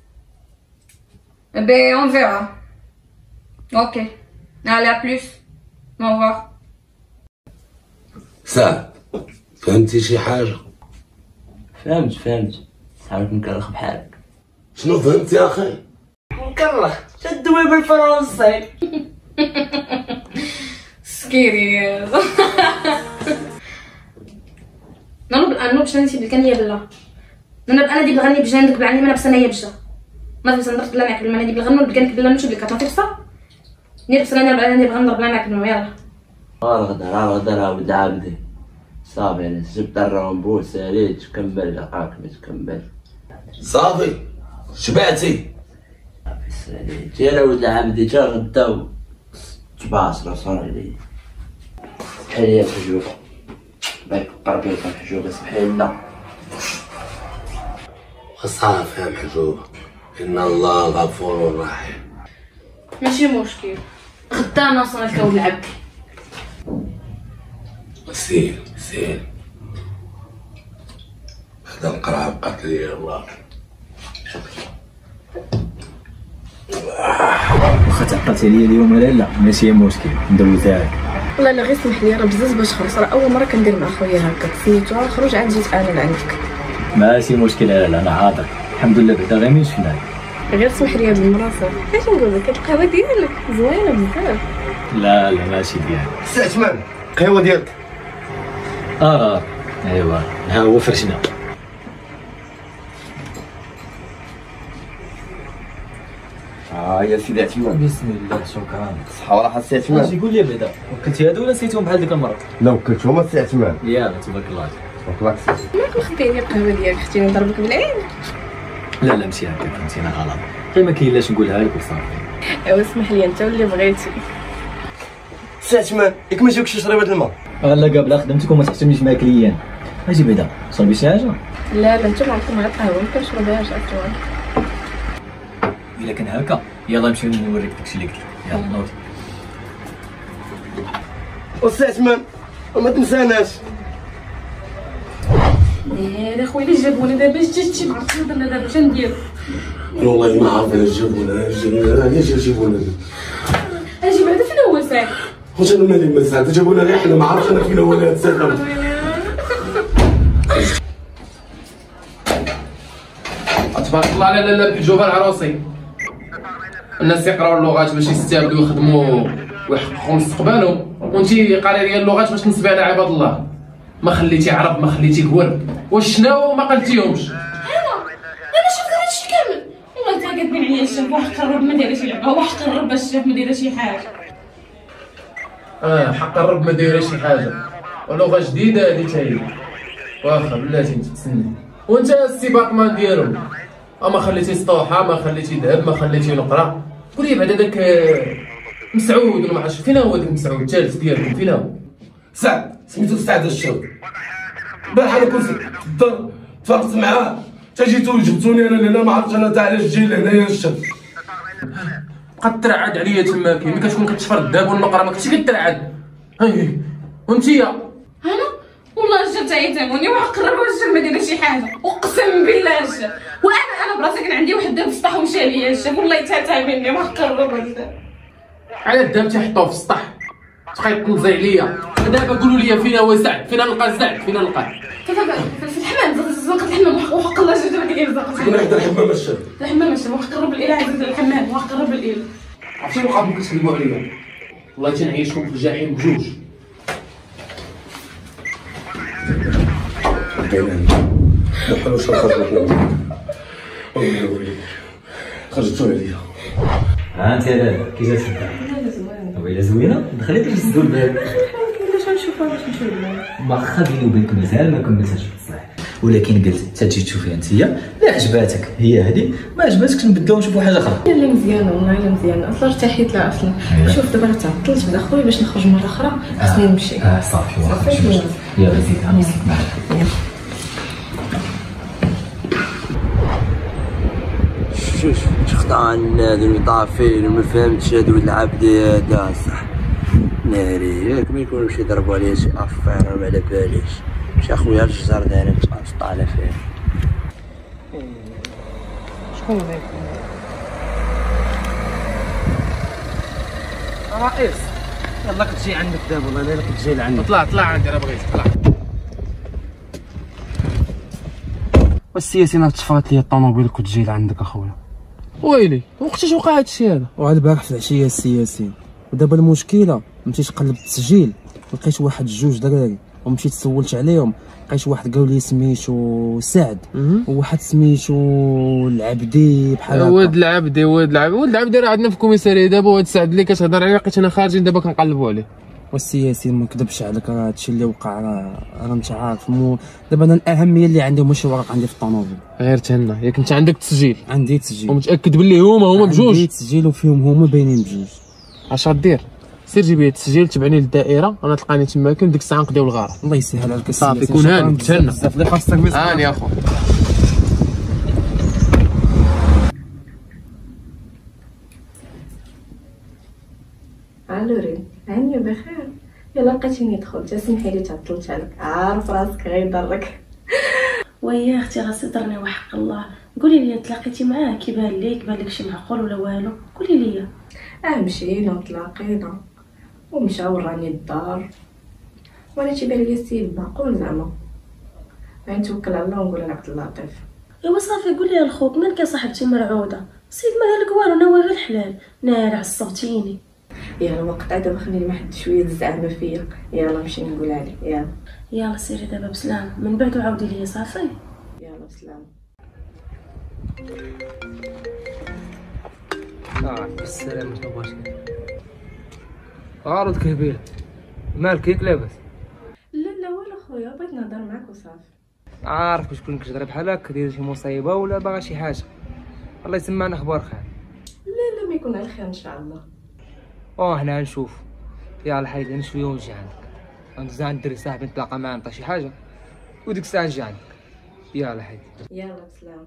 Eh ben, on verra. Ok. Allez, à plus. Au revoir. سعد فهمتي شي حاجة؟ فهمت فهمت صحابك مكرخ بحالك. شنو فهمت يا أخي؟ مكرخ تدوي بالفرنسي. سكيري. نلوب الانو باش نسيب لك انايا بلا. انا انا دي بغني بجاندك بعلي ما نبس انايا بشا. ما في صندرت بلا معك بالماني دي بغنو بكانك بلا نشوف لك تعطي فرصة. ني بس انا بعدا نبغى نضرب بلا معك يلا. غدر غدر ولد عبدي صافي انا جبت الرامبو ساليت كمل لقاك ما تكمل صافي شبعتي صافي ساليت يا ولد عبدي تا غدا تباص راسنا عليه بحال يا حجوب باك قربي لك الحجوب سبحان صافي يا محجوب إن الله غفور رحيم. ماشي مشكل غدا نوصل لولد عبدي. سير سير هذا القرعة بقات لي الله. واخا تعقلت عليا اليوم ولا لا ماشي مشكل ندوزها لك. والله لا غير سمح لي راه بزاف باش خلص راه اول مره كندير مع خويا هكاك سميتو خرج عاد جيت انا لعندك. ماشي مشكل لا انا حاضر الحمد لله بعدا غير من شفناك. غير سمح لي هاد المره صافي. اش نقول لك القهوه ديالك زوينه بزاف. لا لا ماشي ديالك. سي عثمان القهوة ديالك. اه اه ايوا ها هو فرشنا. اه يا سيدي عثمان. بسم الله شكرا. صحة وراحة سي عثمان. اش يقول لي بعدا وكلتي هادو ولا نسيتهم بحال ديك المره؟ لا وكلتهم سي عثمان. يلا تبارك الله. تبارك الله سي. مالك مخبيني القهوه ديالك اختي نضربك بالعين. لا لا ماشي هكا فهمتينا غلط غير ما كاين لاش نقولها لك وصافي. ايوا اسمح لي انت واللي بغيتي. سي عثمان ياك ما جاوكش شريبة الماء؟ غالا قابله خدمتك وما تحتمنيش معاك ليا. اجي بعدا صافي شي حاجه؟ لا لا انتم عندكم غير القهوه ما كنشربهاش اصلا. الا كان هكا يلا نمشيو نوريك داكشي اللي قلت لك. يلا نوض. وسي عثمان وما تنساناش. يا خويا اللي جابونا دابا جيتي ما عرفتش انا دابا شنو ندير. والله ما عارف علاش جابونا علاش جابونا. اجي بعدا فين هو ساعه؟ واش انا مالي ما ساعه جابونا غير حنا ما عرفتش انا فين هو هاد الساعه. تبارك الله على لاله بالجوبه العروسي. الناس يقراو اللغات باش يستافدوا ويخدموا ويحققوا مستقبلهم وانتي قاريه اللغات باش تنسبي على عباد الله. ما خليتي عرب ما خليتي قوار واش شنو ما قلتيهمش؟ ايوا انا شفت هادشي كامل. والله انت كتبين عليا الشاب واحد قرب ما داير شي لعبه واحد قرب الشاب ما داير شي حاجه. اه حق الرب ما دايره شي حاجه ولغه جديده هادي تا هي. واخا بلاتي انت تسني وانت السي باطمان ديالهم اما خليتي سطوحه ما خليتي ذهب ما خليتي نقره. قولي بعدا داك مسعود ولا ما عرفتش فين هو داك مسعود الثالث ديالكم فين هو؟ سعد سميتو سعد الشرب. البارحة انا كنت في الدار تفرقت معاه تا جيتو جبتوني انا لهنا ما عرفتش انا تا علاش جاي لهنايا الشرب. بقات ترعد عليا تماكي ملي كتكون كتشفر الذهب والنقره ما كنتيش كترعد. هاي وانتيا انا والله الجاب تاعي تاموني واحد قرب الجاب ما داير شي حاجه اقسم بالله الجاب. وانا انا براسي كان عندي واحد الدب في السطح ومشى ليا الجاب والله تاتا مني واحد قرب الجاب. على الذهب تيحطوه في السطح تبقاي تنزي عليا. دابا قولوا لي فين هو سعد فين نلقى سعد فين نلقاه؟ كيف في الحمام زنقة الحمام وحق الله جد لك الإيل زنقة شكون حدا الحمام الشرب؟ الحمام الشرب واحد قرب الإيل عزيز الحمام واحد قرب الإيل. عرفتي شنو بقاو كتكلموا عليا؟ والله تنعيشكم في الجحيم بجوج. ما حلوش نخرجوا والله ويلي خرجتوا عليا. ها انت لالا كي جات الدار؟ ويلا زوينه دخلي باش تزول الباب. باش نشوفها باش نشوف واخا بيني وبينك مازال ما كملتهاش في الصلاح ولكن قلت تجي تشوفيها انتيا لا عجباتك هي هذه ما عجباتكش نبداو نشوفوا حاجه اخرى. هي اللي مزيانه والله الا مزيانه اصلا ارتحيت لها اصلا. شوف دابا تعطلت بدا خويا باش نخرج مره اخرى خصني نمشي. اه صافي واخا يلا زيد غنوصلك معاك. شوف شوف ستاند المطافين وما فهمتش هاد ولد العبدي هذا صح ناري ياك ما يكون مشي يضربوا عليا شي افير ما على باليش مشي اخويا الجزار داير طالع فيه شكون هذاك رئيس يلا كتجي عندك دابا والله الا كتجي لعندك طلع طلع عندي انا بغيت طلع والسياسي ما تشفات لي الطوموبيل كنت جاي لعندك اخويا ويلي وقتاش وقع هاد الشيء هذا؟ وعلى البارح في العشيه السياسيين ودابا المشكله مشيت قلبت التسجيل لقيت واحد جوج دراري ومشيت سولت عليهم لقيت واحد قال لي سميتو سعد وواحد سميتو العبدي بحال هكا ولد العبدي ولد العبدي ولد العبدي راه عندنا في الكوميساريه دابا وهاد سعد اللي كتهضر عليه لقيت انا خارجين دابا كنقلبوا عليه والسياسي ما نكذبش عليك راه هادشي اللي وقع راه راه انت عارف مو دابا انا الاهميه اللي عندي ماشي ورق عندي في الطوموبيل غير تهنا ياك انت عندك تسجيل عندي تسجيل ومتاكد باللي هما هما بجوج عندي تسجيل وفيهم هما باينين بجوج اش غدير سير جيب لي التسجيل تبعني للدائره انا تلقاني تما كاين ديك الساعه نقضيو الغاره الله يسهل عليك صافي كون هاني تهنا بزاف اللي خاصك بزاف هاني اخو الو هانيه بخير يلا لقيتيني دخلت سمحي لي تعطلت عليك عارف راسك غيضرك ويا اختي غا صدرني وحق الله قولي لي تلاقيتي معاه كيبان ليك بان لك شي معقول ولا والو قولي لي اه مشينا وتلاقينا ومشى وراني الدار وانا تيبان ليا السيد معقول زعما غنتوكل على الله ونقول انا عبد اللطيف ايوا صافي قولي لخوك مالك يا صاحبتي مرعوده السيد ما قال لك والو ناوي غير الحلال ناري عصبتيني يلا الوقت دابا خليني واحد شويه الزعمه فيا يلا نمشي نقولها لك يلا يلا سيري دابا بسلام من بعد عاودي لي صافي يلا بسلام اه بالسلامه شنو بغيتي عارض كهبيل مالك ياك لاباس لا لا والو خويا بغيت نهضر معاك وصافي عارف باش تكون كتهضري بحال هكا داير شي مصيبه ولا باغا شي حاجه الله يسمعنا اخبار خير لا لا ما يكون على خير ان شاء الله اه هنا نشوف يلا حيد انا شويه ونجي عندك غنزا عند الدري صاحبي نتلاقى معاه نعطيه شي حاجه وديك الساعه نجي عندك يلا حيد يلا بسلام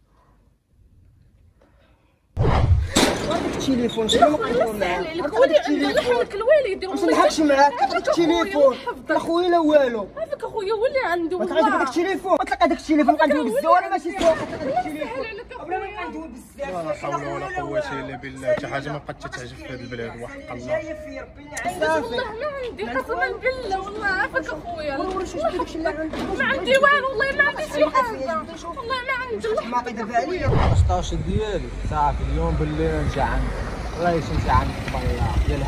هذاك التليفون شنو مقدور معاك هذاك التليفون الوالد واش نضحكش معاك هذاك التليفون لا خويا لا والو هذاك اخويا هو اللي عنده ما تعرف هذاك التليفون ما تلقى هذاك التليفون قندوه بالزوانه ماشي سوق هذاك التليفون بلا ما قندوه بزاف لا حول ولا قوه الا بالله شي حاجه ما بقات تتعجب في هذا البلاد وحق الله جايه في ربي والله ما عندي قسما بالله والله عافاك اخويا ما عندي والو والله ما عندي شي حاجه والله ما عندي ما قدر عليا ستاشر ديالي صافي اليوم بالليل نجي عندك رايش نجي عندك بالله ديال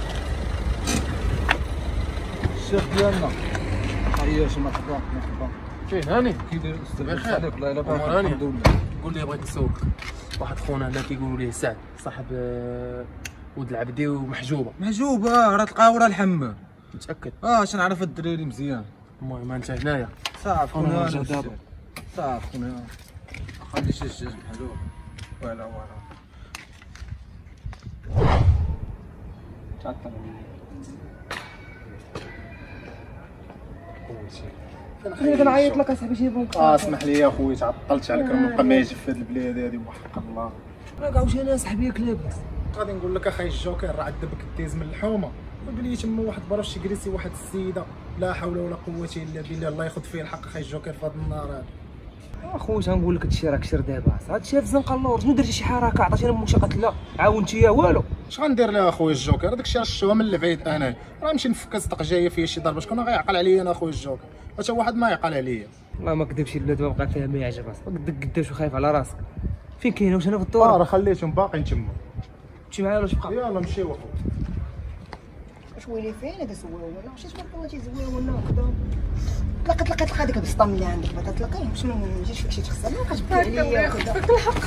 الشيخ ديالنا هيا شي مرحبا مرحبا فين هاني كي داير بخير الله يلا بخير هاني الحمد لله قول لي بغيت نسولك واحد خونا هنا كيقولوا ليه سعد صاحب ولد العبدي ومحجوبه محجوبه راه تلقاو راه الحمام متاكد اه اش نعرف الدراري مزيان المهم انت هنايا صافي خونا نرجع دابا صافي خونا خلي شي الجاج محجوب ولا ولا تعطل انا كنعيط لك اصاحبي شي بونك اه اسمح لي يا خويا تعطلت عليك راه ما بقى ما يجي في هذه البلاد هذه وحق الله راه كاع واش انا صاحبي ياك لاباس غادي نقول لك اخاي الجوكر راه عذبك الديز من الحومه وبلي تما واحد بروش كريسي واحد السيده لا حول ولا قوه الا بالله الله ياخذ فيه الحق اخاي الجوكر في هذا النهار هذا اخويا تنقول لك هادشي راه كثر دابا هادشي في زنقه اللور شنو درتي شي حركه عطيتينا منشا قتله عاونتيها والو اش غندير لها اخويا الجوكر هذاك الشيء شفتوها من البعيد انا راه نمشي نفك صدق جايه فيا شي ضربه شكون غيعقل عليا انا اخويا الجوكر حتى واحد ما يعقل عليا والله ما كذبش البلاد ما بقى فيها ما يعجب راسك دك قداش وخايف على راسك فين كاين واش انا في الدور اه راه خليتهم باقيين تما تمشي معايا ولا تبقى يلا نمشيو اخويا واش ويلي فين هذا زواونه ماشي تبقى شي زواونه وكذا تلقى تلقى تلقى ديك البسطه اللي عندك بغيت تلقيه باش ما نجيش فيك شي تخسر ما بقاش تبكي عليا وكذا فيك الحق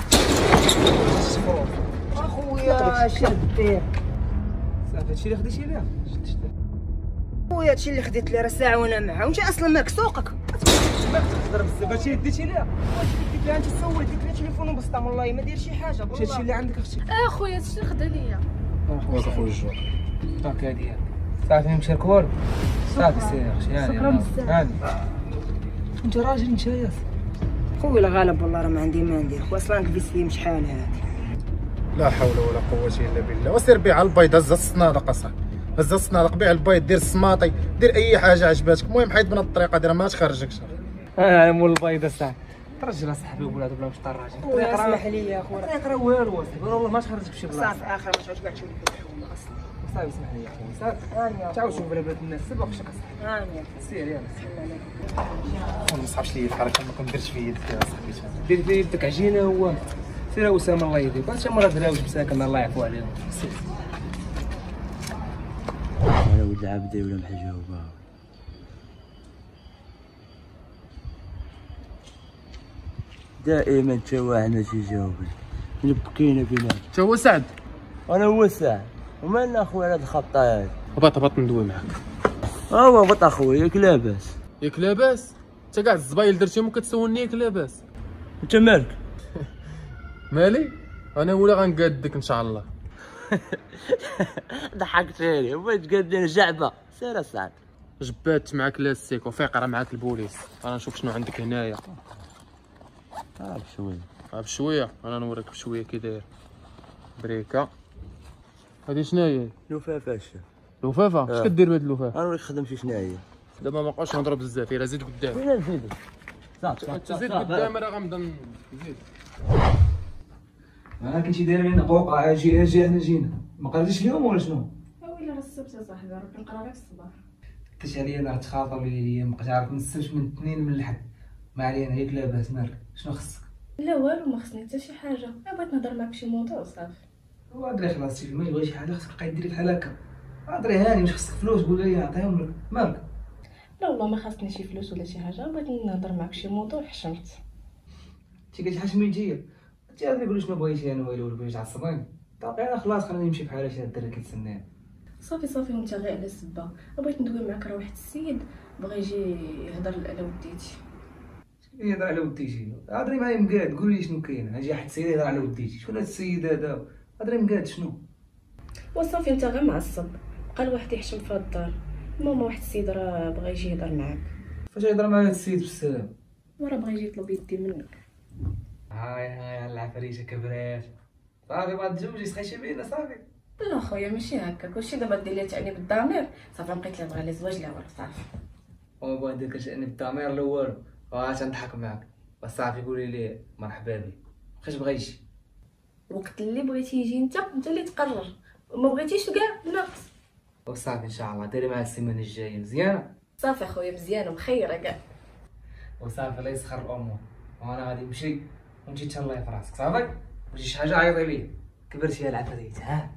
اخويا شد دير صافي هادشي اللي خديتي ليه خويا هادشي اللي خديت لي راه ساعه وانا معاه وانت اصلا مالك سوقك تهضر بزاف هادشي اللي ديتي ليه قلت لها انت سول ديك لي تليفون وبسطه والله ما دير شي حاجه واش هادشي اللي عندك اختي اه خويا هادشي اللي خدا ليا اخويا اخويا الجوكر هاكا ديالك صافي نمشي لك والو صافي سير اختي هاني هاني انت راجل انت ياس خويا الغالب والله راه ما عندي ما ندير خويا اصلا الفيس لي شحال هادي لا حول ولا قوه الا بالله. وسير بيع البيض، هز الصنادق اصاحبي، هز الصنادق، بيع البيض، دير السماطي، دير اي حاجه عجباتك، المهم حيد من الطريقه ديرها ما تخرجكش. اه مول البيض اصاحبي، ترجل اصاحبي ولاد بلا مش طراجه. خويا اسمح لي يا خويا، الطريق راه والو اصاحبي، والله ما تخرجك شي بلاصه. صافي اخر ما تعاودش كاع تشوف الحومه اصلا. صافي اسمح لي يا خويا، صافي تعاود شوف بلا بنات الناس سير وقتك اصاحبي. امين. سير يلاه. ما صحابش ليا بحال هكا، ما كنديرش في يدك اصاحبي. دير في يدك عجينه هو سير اسامه الله يهديك، هادشي مرات دراوش مساكن الله يعفو عليهم. سير انا ولد عبدي ولا محجوبه. دائما تواعنا تيجاوبني نبكينا بينا. انت هو سعد؟ انا هو سعد، ومالنا اخويا هاد الخبطه هادي. هبط هبط ندوي معاك. ها هو هبط اخويا، ياك لاباس؟ ياك لاباس؟ انت كاع الزبايل درتيهم وكتسولني ياك لاباس؟ انت مالك؟ مالي؟ انا ولا غنقادك ان شاء الله. ضحكتيني، بغيت تقادني جعبه. سير سعد. جبات معاك لاستيك وفيق راه معاك البوليس، انا نشوف شنو عندك هنايا. ها بشويه ها بشويه، انا نوريك بشويه كي داير. بريكه. هادي شناهي؟ لفافه الشيخ. لفافه؟ اش كدير بهاد اللفافه؟ انا نوريك خدمتي شناهي. دابا ما بقاوش نهضروا بزاف، راه زيد قدام. وين نزيدو؟ صافي انت زيد قدام راه غنبدا نزيد. انا كنتي داير لنا قوقعه اجي اجي انا جينا، ما قريتيش اليوم ولا شنو؟ ويلي راه السبت اصاحبي، راه كنقرا غير الصباح. قلت عليا انا تخاطر لي ما بقيت عارف من السبت من الاثنين من الحد. ما علينا ياك لاباس، مالك شنو خصك؟ لا والو، ما خصني حتى شي حاجه، بغيت نهضر معاك شي موضوع صافي. هو دري خلاص، شي ما يبغي شي حاجه خصك تبقاي ديري بحال هكا. هضري هاني، واش خصك فلوس قول لي نعطيهم لك، مالك؟ لا والله ما خاصني شي فلوس ولا شي حاجه، بغيت نهضر معاك شي موضوع حشمت. انت كتحشمي انتيا؟ انت غادي نقول شنو بغيتي انا والو، ولا بغيتي تعصبيني؟ باقي انا خلاص خليني نمشي بحال هادشي، هاد الدري كيتسناني. صافي صافي وانت غير على السبه، بغيت ندوي معاك، راه واحد السيد بغا يجي يهضر على وديتي. يهضر على وديتي؟ هضري معايا مقاد، قول لي شنو كاين. اجي واحد السيد يهضر على وديتي، شكون هاد السيد هذا؟ هضري مقاد شنو؟ وصافي انت غير معصب، بقى الواحد يحشم في الدار. ماما واحد السيد راه بغا يجي يهضر معاك. فاش يهضر معايا السيد بالسلام؟ وراه بغا يجي يطلب يدي منك. هاي هاي العفريته كبرات. صافي بغا تزوجي سخيتي بينا صافي. لا خويا ماشي هكا، كلشي دابا دير لي تعني بالضمير، صافي بقيت لا بغا لا زواج لا والو صافي. وما بغا ندير كتعني بالضمير لا والو، واش نضحك معاك. وصافي قولي لي مرحبا بك، فاش بغا يجي؟ وقت اللي بغيتي يجي انت انت اللي تقرر، ما بغيتيش كاع ناقص. وصافي ان شاء الله ديري معايا السيمانه الجايه مزيانه. صافي خويا مزيانه مخيره كاع. وصافي الله يسخر الامور، وانا غادي نمشي وانتي تهلاي في راسك صافي. وجي شي حاجه عيطي لي، كبرتي يا العفريت. ها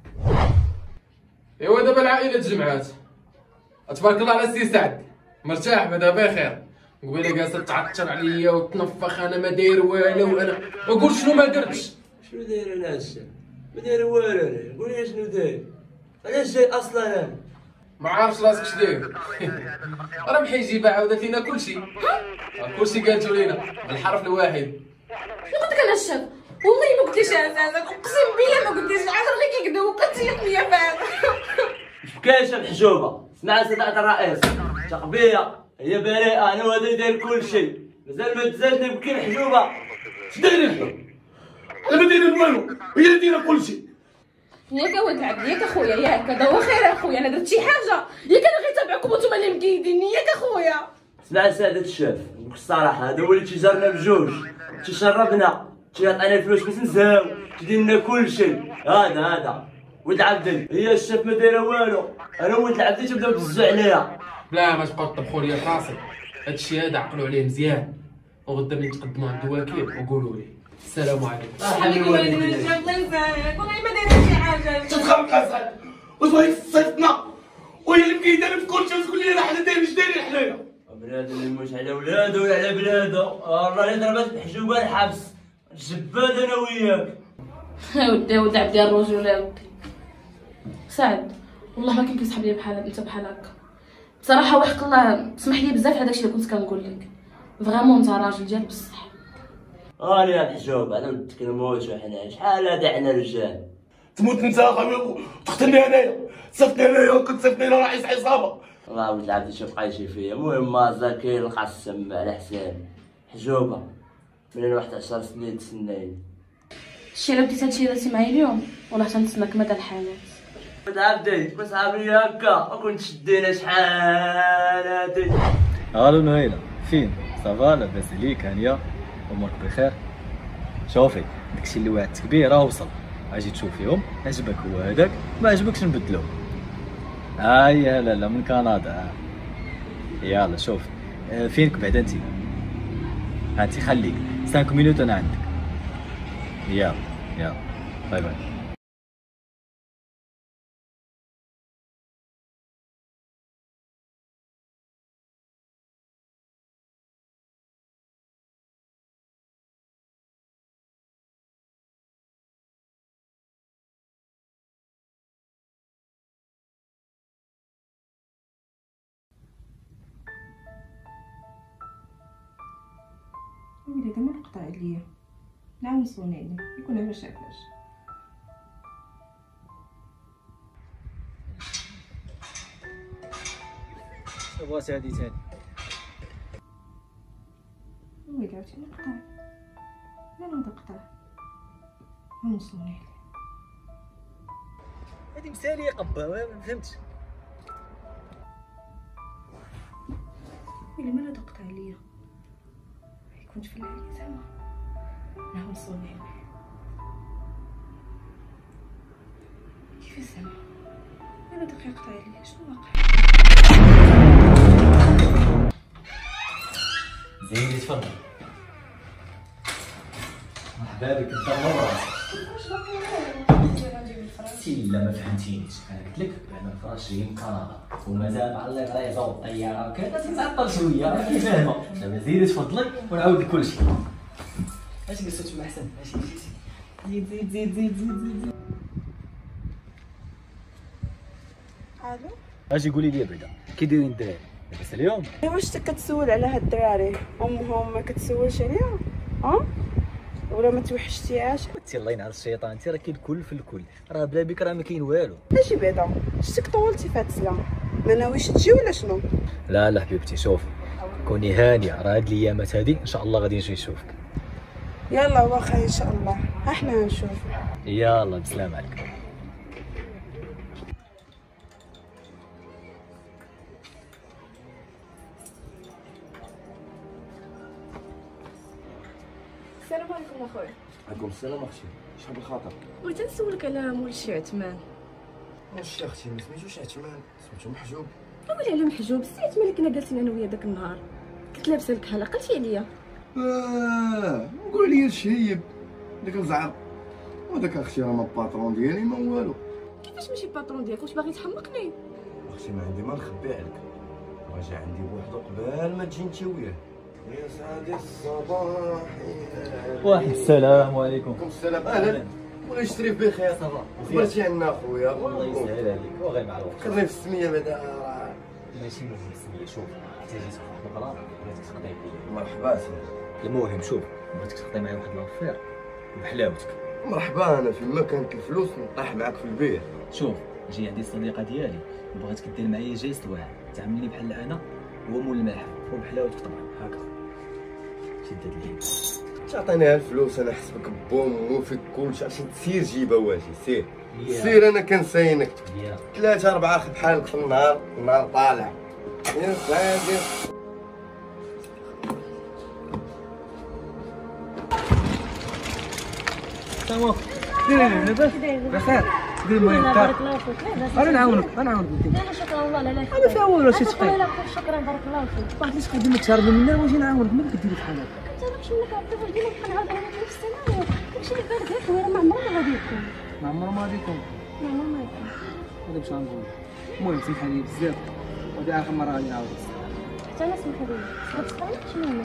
ايوا دابا العائله تجمعات، تبارك الله على سي سعد، مرتاح بدا بخير. قبيله جالسه تعطر عليا وتنفخ، انا ما داير والو، وانا وقول شنو ما درتش. شنو داير انا هسه؟ ما داير والو انا، قول لي شنو داير؟ علاش جاي اصلا انا؟ ما عارفش راسك اش داير. راه محيجيبه عاودت لينا كلشي، كلشي قالتو لينا بالحرف الواحد. شنو قلت لك انا الشاب؟ والله ما قلتيش اساسا، اقسم بالله ما قلتيش. العشر اللي كيكذب وقتيقني يا فهد. اش بكايش الحجوبه؟ اسمع سيدات الرئيس، تقبيه هي بريئه، انا وهذا داير كل شيء، مازال ما تزاد نبكي الحجوبه. اش دايرين حنا؟ انا ما دايرين والو، هي اللي دايره كل شيء. ياك ولد العبد، ياك اخويا، ياك هذا هو خير اخويا. انا درت شي حاجه، ياك انا غير تابعكم وانتم اللي مقيديني، ياك اخويا. اسمع سعادة الشاف، نقولك الصراحه، هذا هو اللي تيجرنا بجوج، تيشربنا، تيعطينا الفلوس باش نساو، تيدير لنا كل شيء. هذا هذا ولد العبدي، هي الشاف ما دايره والو، انا ولد العبدي تبداو تزعوا عليها. لا ما تبقاو تطبخوا لي في راسي، هادشي هذا عقلوا عليه مزيان، وغدا ملي تقدموا عند الوكيل وقولوا لي السلام عليكم. حبيبي والدي الله يسامحك، والله ما دايره شي حاجه. تتخرب حسن، واش بغيتي تصيفطنا؟ وهي اللي مقيدانا في كلشي، وتقول لي حنا دايرين اش دايرين حنايا؟ بنادم اللي يموت على ولادو ولا على بلادو، والله اللي ضربات الحجوبه الحبس، جباد انا وياك. يا ودي ولد عبدي الرجل يا ودي. سعد والله ما كان كيسحب لي بحال انت بحال هكا. بصراحه وحق الله سمح لي بزاف على داكشي اللي كنت كنقول لك، فريمون انت راجل ديال بصح. راني يا الحجوب انا ولدك نموت وحنا شحال هذا حنا رجال. تموت انت اخويا وتقتلني انايا، تصيفطني انايا وكنت تصيفطني انا رئيس عصابه. والله ولد العبد شوف بقيتي فيا، المهم ما زكي القسم على حسابي. حجوبه من واحد عشر سنين تسنايني. شتي الا بديت هادشي درتي معايا اليوم والله تنتسناك مدى الحياه. عبدي كون صحابي هكا ما كنتش شدينا شحال هادي. الو نهيلة فين؟ صافا لاباس عليك هانية امورك بخير؟ شوفي داكشي اللي وعدتك بيه راه وصل، اجي تشوفيهم عجبك هو هذاك ما عجبكش نبدلوه. هاي لا لا من كندا. يلا شوف فينك بعدا انت؟ هانتي خليك خمسة مينوت انا عندك. يلا يلا باي باي. ويلي دابا نقطع عليا نعاود نصوني عليه يكون على شافاش. بغات هادي تاني. ويلي عاوتاني نقطع لا نوض نقطع نعاود نصوني عليه. هادي مسالية قبا ما فهمتش. ويلي مالا تقطع عليا كنت في الليل زعما نعاود نصوني عليه. كيفاش زعما انا دقيقة يقطع عليا شنو واقع؟ زين تفضل. مرحبا بك انت مرة. سي لا ما فهمتينيش، انا قلت لك بان الفراش جاي من كندا ومازال معلق راه يزور الطياره وكذا تنعطل شويه راكي فاهمه. دابا زيدي تفضلي ونعاود لك كلشي. اش قلت تما احسن اش زيد زيد زيد زيد زيد زيد. الو اجي قولي لي بعدا كي دايرين الدراري لاباس اليوم؟ واش انت كتسول على هاد الدراري امهم ما كتسولش عليهم ها ولا ما توحشتيهاش؟ انت الله ينعل الشيطان انت راكي الكل في الكل راه بلا بك راه ما كاين والو. اجي بعدا شتك طولتي في هاد السلام ما ناويش تجي ولا شنو؟ لا لا حبيبتي شوفي كوني هانيه راه هاد الايامات هادي ان شاء الله غادي نجي نشوفك. يلا واخا ان شاء الله ها حنا نشوف. يلا بسلام عليكم. السلام عليكم اخويا. عليكم السلام اختي شحال بالخاطر؟ بغيت نسولك على مول الشي عثمان. واش اختي ما سميتوش عثمان سميتو محجوب؟ ويلي على محجوب السي عثمان اللي كنا جالسين انا وياه داك النهار كنت لابسه لك حاله قلتي عليا. اه قول لي الشهيب داك الزعر وداك اختي راه ما باترون ديالي ما والو. كيفاش ماشي باترون ديالك واش باغي تحمقني؟ اختي ما عندي ما نخبي عليك راه جا عندي بوحدو قبال ما تجي انت وياه. يا سعد الصباح واحد السلام عليكم. وعليكم السلام اهلا ولا شتري بخير صافا صبرتي عنا اخويا الله يسهل عليك وغير مع الوقت خلينا في السميه بعدا راه ماشي مهم السميه. شوف انت جيت في واحد البلاصه بغيتك تقضي لي مرحبا سيدي. المهم شوف بغيتك تقضي معايا واحد لافير بحلاوتك. مرحبا انا فيما كانت الفلوس نطيح معاك في البيت. شوف جاي عندي الصديقه ديالي وبغيتك دير معايا جيست واحد تعاملني بحال انا هو مول الملح وبحلاوتك طبعا هكا شد هاد اليد. تعطيني الفلوس انا حسبك بوم وفيك كلشي عشان تسير جيبها واجي سير سير انا كنساينك ثلاثة أربعة خد حالك في النهار النهار طالع يا سعادي. تمام ديري لاباس بخير ديري المهم بارك الله فيك. انا نعاونك انا نعاونك. لا شكرا والله لا لا انا فيها والو شي تقيل. لا شكرا بارك الله فيك. واحد اللي تقدم تشرب منا واجي نعاونك مالك ديري بحال هكا. انت ماكش منك عارف واش ديما نبقى نعاود انا في السنه داكشي اللي بالك غير خويا ما عمرها ما غادي يكون. ما عمر ما غادي يكون. ما عمر ما يكون. هذا باش غنقول. المهم سمح لي بزاف ودي اخر مره غادي نعاود. حتى انا سمح لي بغيت تسقيني شنو هو؟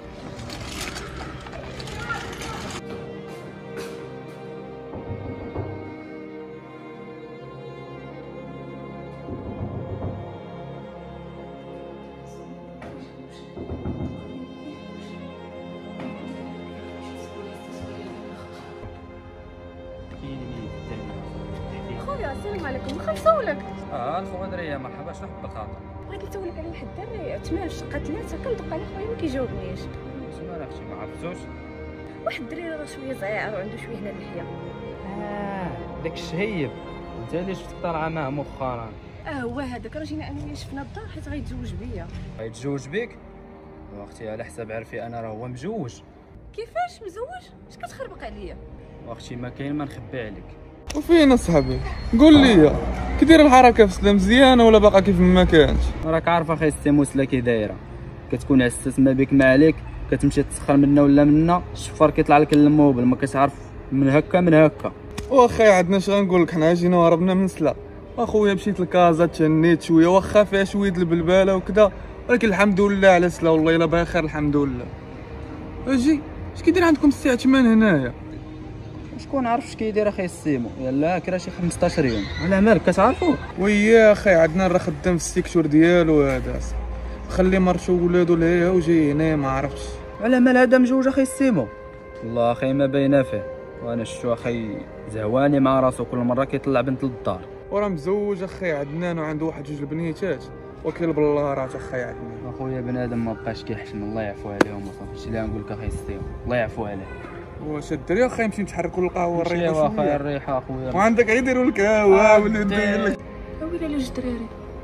خويا السلام عليكم واخا نسولك. اه الخوة دريه مرحبا شنو حب الخاطر؟ بغيت نسولك على واحد الدري عثمان في الشقه ثلاثه كندق عليه خويا ما كيجاوبنيش. شنو انا اختي ما عرفتوش؟ واحد الدريري راه شويه زعير وعنده شويه هنا اللحيه. اه داك الشهيب انت اللي شفتك طالعه معاه مؤخرا. اه هو هذاك راه جينا انا وياه شفنا الدار حيت غيتزوج بيا. غيتزوج بيك؟ واختي على حساب عرفي انا راه هو مجوج. كيفاش مزوج؟ اش كتخربق عليا؟ واختي ما كاين ما نخبي عليك. وفين اصاحبي؟ قول لي كدير الحركه في سلام مزيانه ولا باقا كيف ما كانت؟ راك عارف اخي ستي موسلا كي دايره، كتكون عساس ما بك ما عليك، كتمشي تسخر منا ولا منا الشفار كيطلع لك الموبل ما كتعرف من هكا من هكا. واخا عندنا اش غنقول لك، حنا جينا وهربنا من سلا. اخويا مشيت لكازا تشنيت شويه واخا فيها شويه البلباله وكذا، ولكن الحمد لله على سلا والله الا بخير الحمد لله. اجي اش كيدير عندكم السي عثمان هنايا؟ شكون عارف اش كيدير اخي السيمو؟ يلا كرا شي خمسطاش يوم على مالك كتعرفو؟ ويا اخي عندنا راه خدام في السيكتور ديالو هذا، خلي مرتو وولادو لهيا وجاي هنايا ما عرفتش على مال هذا مجوج اخي السيمو. والله اخي ما باينه فيه، وانا شفتو اخي زهواني مع راسو كل مره كيطلع بنت للدار. وراه مزوج اخي عدنان وعنده واحد جوج البنيتات وكيل بالله راه اخي عدنان. اخويا بنادم ما بقاش كيحشم، الله يعفو عليهم وصافي. هادشي اللي غنقول لك اخي السيمو، الله يعفو عليه. واش الدري اخي نمشيو نتحركوا للقهوه الريحه شويه واخا الريحه اخويا، وعندك غير يديروا لك قهوه ولا ندير لك. ويلي علاش الدراري؟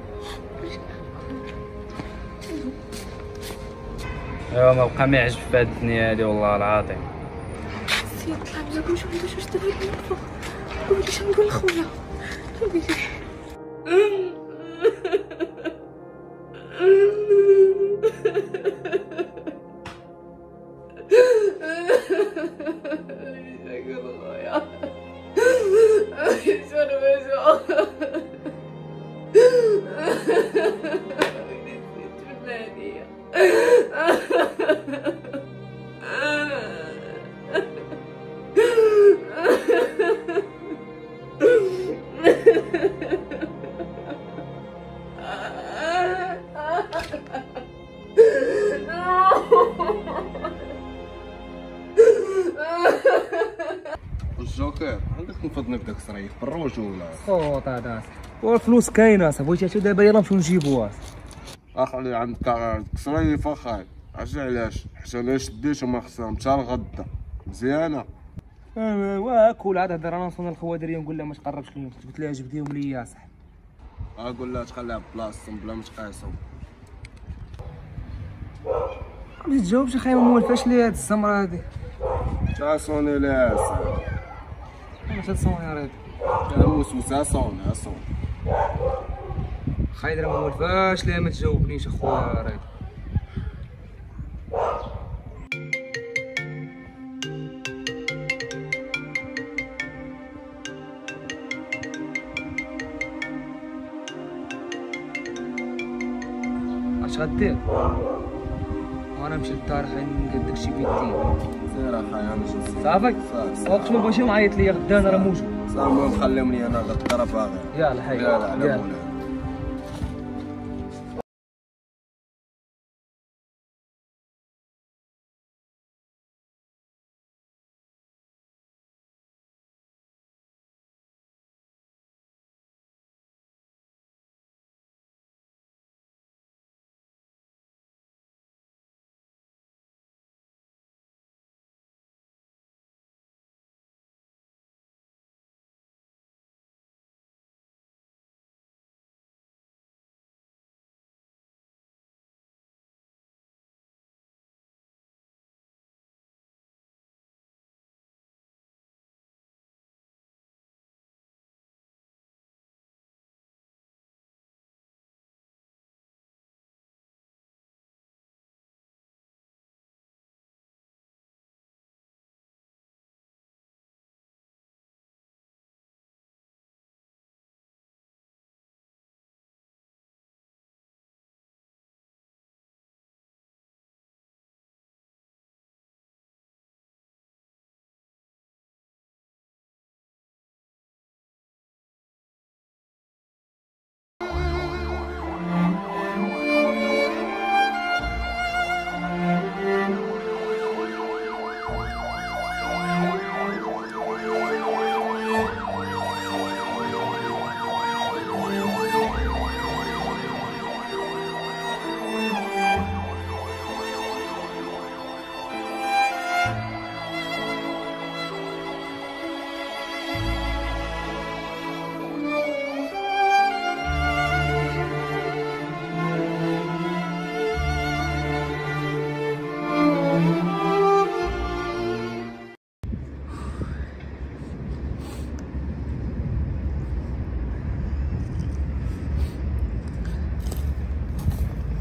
ايوا ما بقى ما يعجب في هاد الدنيا هادي والله العظيم. سي طلع لنا كلشي عنده جوج دراري نعرفو. ويلي اش نقول لخويا؟ ويلي الجوكر عندك نفضنا بداك الصريف بالروج ولا خوط هذا والفلوس كاينه صاحبي، بغيتي حتى دابا يلاه نمشيو نجيبوها. اخلي عندك صريف اخاي. عرفتي علاش؟ حيت انا شديت وما خصهم حتى الغدا مزيانه. ايوا كول عاد هضر انا نوصل للخوادريه ونقول لها ما تقربش ليهم، قلت لها جبديهم ليا صاحبي. اقول لها تخليها بلاصتهم بلا ما تقاسهم. ما تجاوبش اخي، ما موالفاش لي هاد الزمره هادي. تا صوني لها صاحبي. اش تصوني راه تا موسوسه صوني صوني. خايد راه ما موالفاش ليها، ما تجاوبنيش اخويا راه. اش غدير؟ وانا نمشي للدار خاي ندير داكشي بيدي. سير اخاي انا نشوف صافي وقت ما بغيتي معيط ليا غدا انا راه موجود. صافي المهم خليهم لي انا غدا راه باغي. يلا حي يلا على مولاي.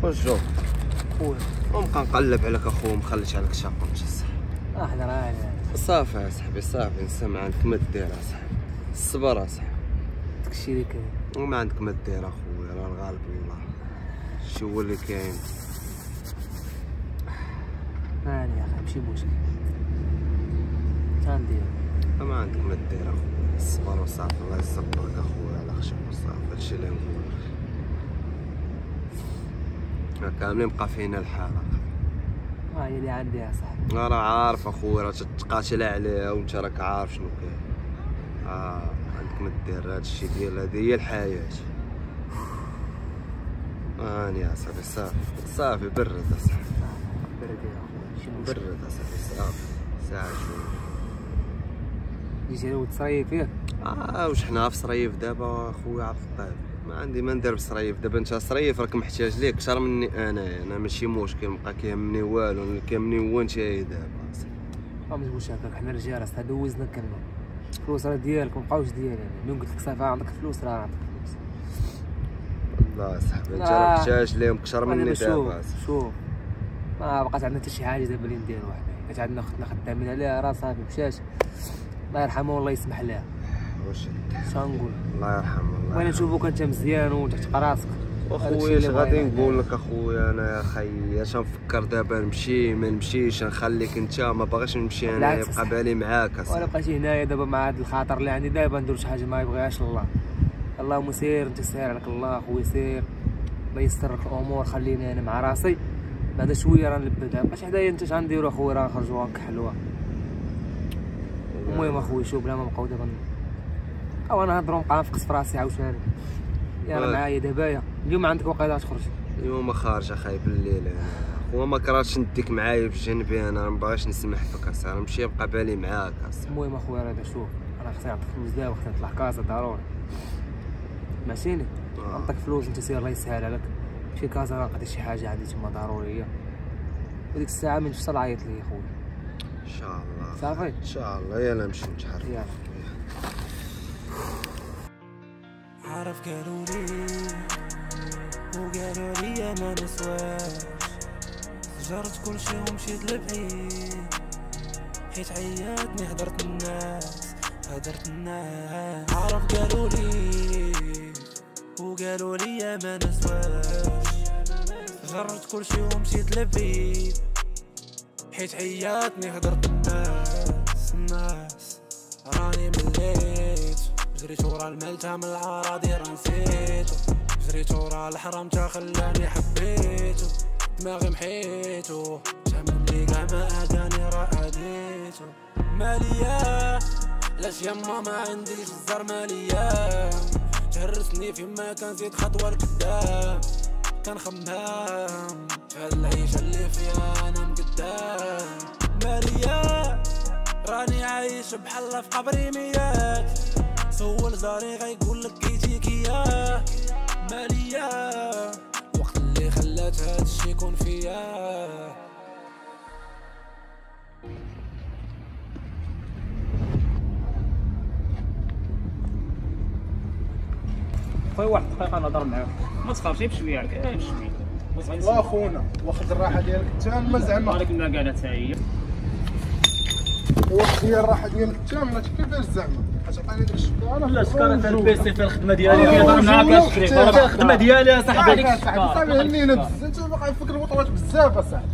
وشوف خويا ونبقى نقلب عليك اخويا ومخليش عليك شاقة مجسح. احضر هاني صافي يا صاحبي صافي نسى ما عندك ما دير اصاحبي الصبر اصاحبي داكشي اللي كاين وما عندك ما دير اخويا راه الغالب الله شو هو اللي كاين. مالي يا اخي ماشي مشكل تندير ما عندك ما دير اخويا الصبر وصافي الله يصبرك اخويا على خشم وصافي هادشي اللي نقول لك كاملين بقى فينا الحال ها هي اللي عندي يا صاحبي. راه عارف اخويا راه تتقاتل عليها وانت راك عارف شنو كاين. اه عندك ما دير هادشي ديال هادي هي الحياة. هاني يا صاحبي صافي صافي برد اصاحبي برد يا اخويا برد اصاحبي صافي ساعة شوية جيتي لو تصريف فيه. اه واش حنا في صريف دابا اخويا عارف الطيب ما عندي ما ندير بصريف دابا انت صريف راك محتاج ليك اكثر مني انا انا ماشي مشكل مبقى كيهمني والو اللي كيهمني هو انت دابا. ما مش هكاك حنا رجال راه دوزنا الكلمه الفلوس راه ديالك مابقاوش ديالي انا ملي قلت لك صافي عندك فلوس راه عندك فلوس. والله صاحبي انت راه محتاج ليهم اكثر مني دابا. شوف ما بقات عندنا حتى شي حاجه دابا اللي نديرو حنا كانت عندنا اختنا خدامين عليها راه صافي مشات الله يرحمها والله يسمح لها. واش شنقول الله يرحمه الله وانا نشوفك انت مزيان وتحت راسك. اخويا اش غادي نقول لك اخويا انا يا خي اش نفكر دابا نمشي ما نمشيش نخليك انت ما باغيش نمشي انا يبقى بالي معاك وانا بقيتي هنايا دابا مع هذا الخاطر اللي عندي دابا ندير شي حاجه ما يبغيهاش الله. اللهم سير انت سير عليك الله اخويا سير الله ييسر لك الامور خليني انا مع راسي بعد شويه راه نلبدها مابقاش حدايا انت اش غنديرو اخويا راه نخرجوها نكحلوها. المهم اخويا شوف بلا ما نبقاو دابا او انا نهضرو نبقى نفقس في راسي عاوتاني يلا معايا دابايا اليوم عندك وقيله تخرج. اليوم ما خارج اخاي بالليل انا خويا ما كرهتش نديك معايا في جنبي انا ما باغيش نسمح فيك اصاحبي نمشي نبقى بالي معاك اصاحبي. المهم اخويا راه شوف انا خصني نعطيك فلوس دابا خصني نطلع كازا ضروري ماشيني نعطيك فلوس انت سير الله يسهل عليك مشي كازا نقضي شي حاجه عندي تما ضروريه وديك الساعه من تفصل عيط لي خويا ان شاء الله صافي ان شاء الله يلا نمشي نتحرك. يلا عارف قالوا لي وقالوا لي ما نسواش جرت كل شي ومشيت لبعيد حيت عياتني هدرت الناس هدرت الناس. عارف قالوا لي وقالوا لي ما نسواش جرت كل شي ومشيت لبعيد حيت عياتني هدرت الناس الناس. راني مليت جريت ورا المال تا من العراضي راه نسيتو جريت ورا الحرام تا خلاني حبيتو دماغي محيتو تا ملي كاع ما اداني راه اديتو. ماليا علاش يما ما عنديش الزر ماليا تهرسني فيما كان زيد خطوه لقدام كنخمم فهاد العيشه اللي فيها انا مقدام. ماليا راني عايش بحال في قبري ميات سول زاري غيقول لك كيتيك اياه. ماليا الوقت اللي خلات هادشي يكون فيا. خويا واحد الدقيقه نهضر معاك ما تخافش بشويه غير بشويه. واخونا واخد الراحه ديالك تامه زعما هذيك المكانه حتى هي واخد هي الراحه ديالك تامه كيفاش زعما غتعطيني ديك الشكاره. لا الشكاره تاع البيسي في الخدمه ديالي كيهضر معاك الشريف الخدمه ديالي يا صاحبي هذيك الشكاره صاحبي هنينا بزاف انت باقي فكر بطولات بزاف اصاحبي.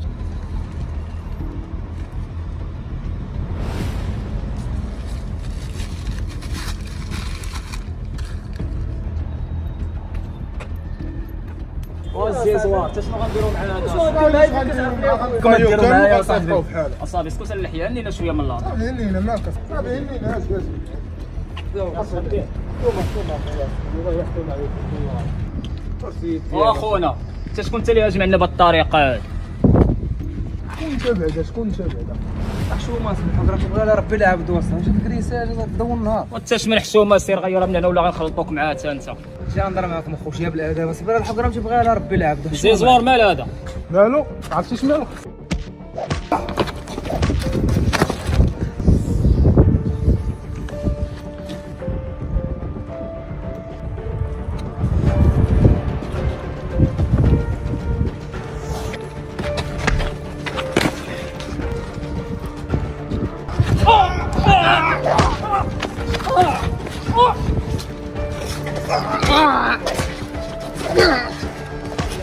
وزي زوار حتى شنو غنديروا مع هذا كما ديروا معايا يا صاحبي اصاحبي اسكت اللحيه هنينا شويه من اللاطه صافي هنينا ما كاس صافي هنينا اش باش واخونا انت شكون انت اللي هاجم عندنا بهالطريقه هذه؟ شكون انت بعدا شكون انت بعدا؟ حشومه سمحوا راه كيبغي ربي العبد وصل جات لك رساله ضو النهار وانت اش من حشومه سير غيرها من هنا ولا غنخلطوك معاه حتى انت. جا نهضر معاكم اخويا بالادب صبر الحق راه تيبغي على ربي العبد. زي زوار مال هذا مالو عرفتي شمالو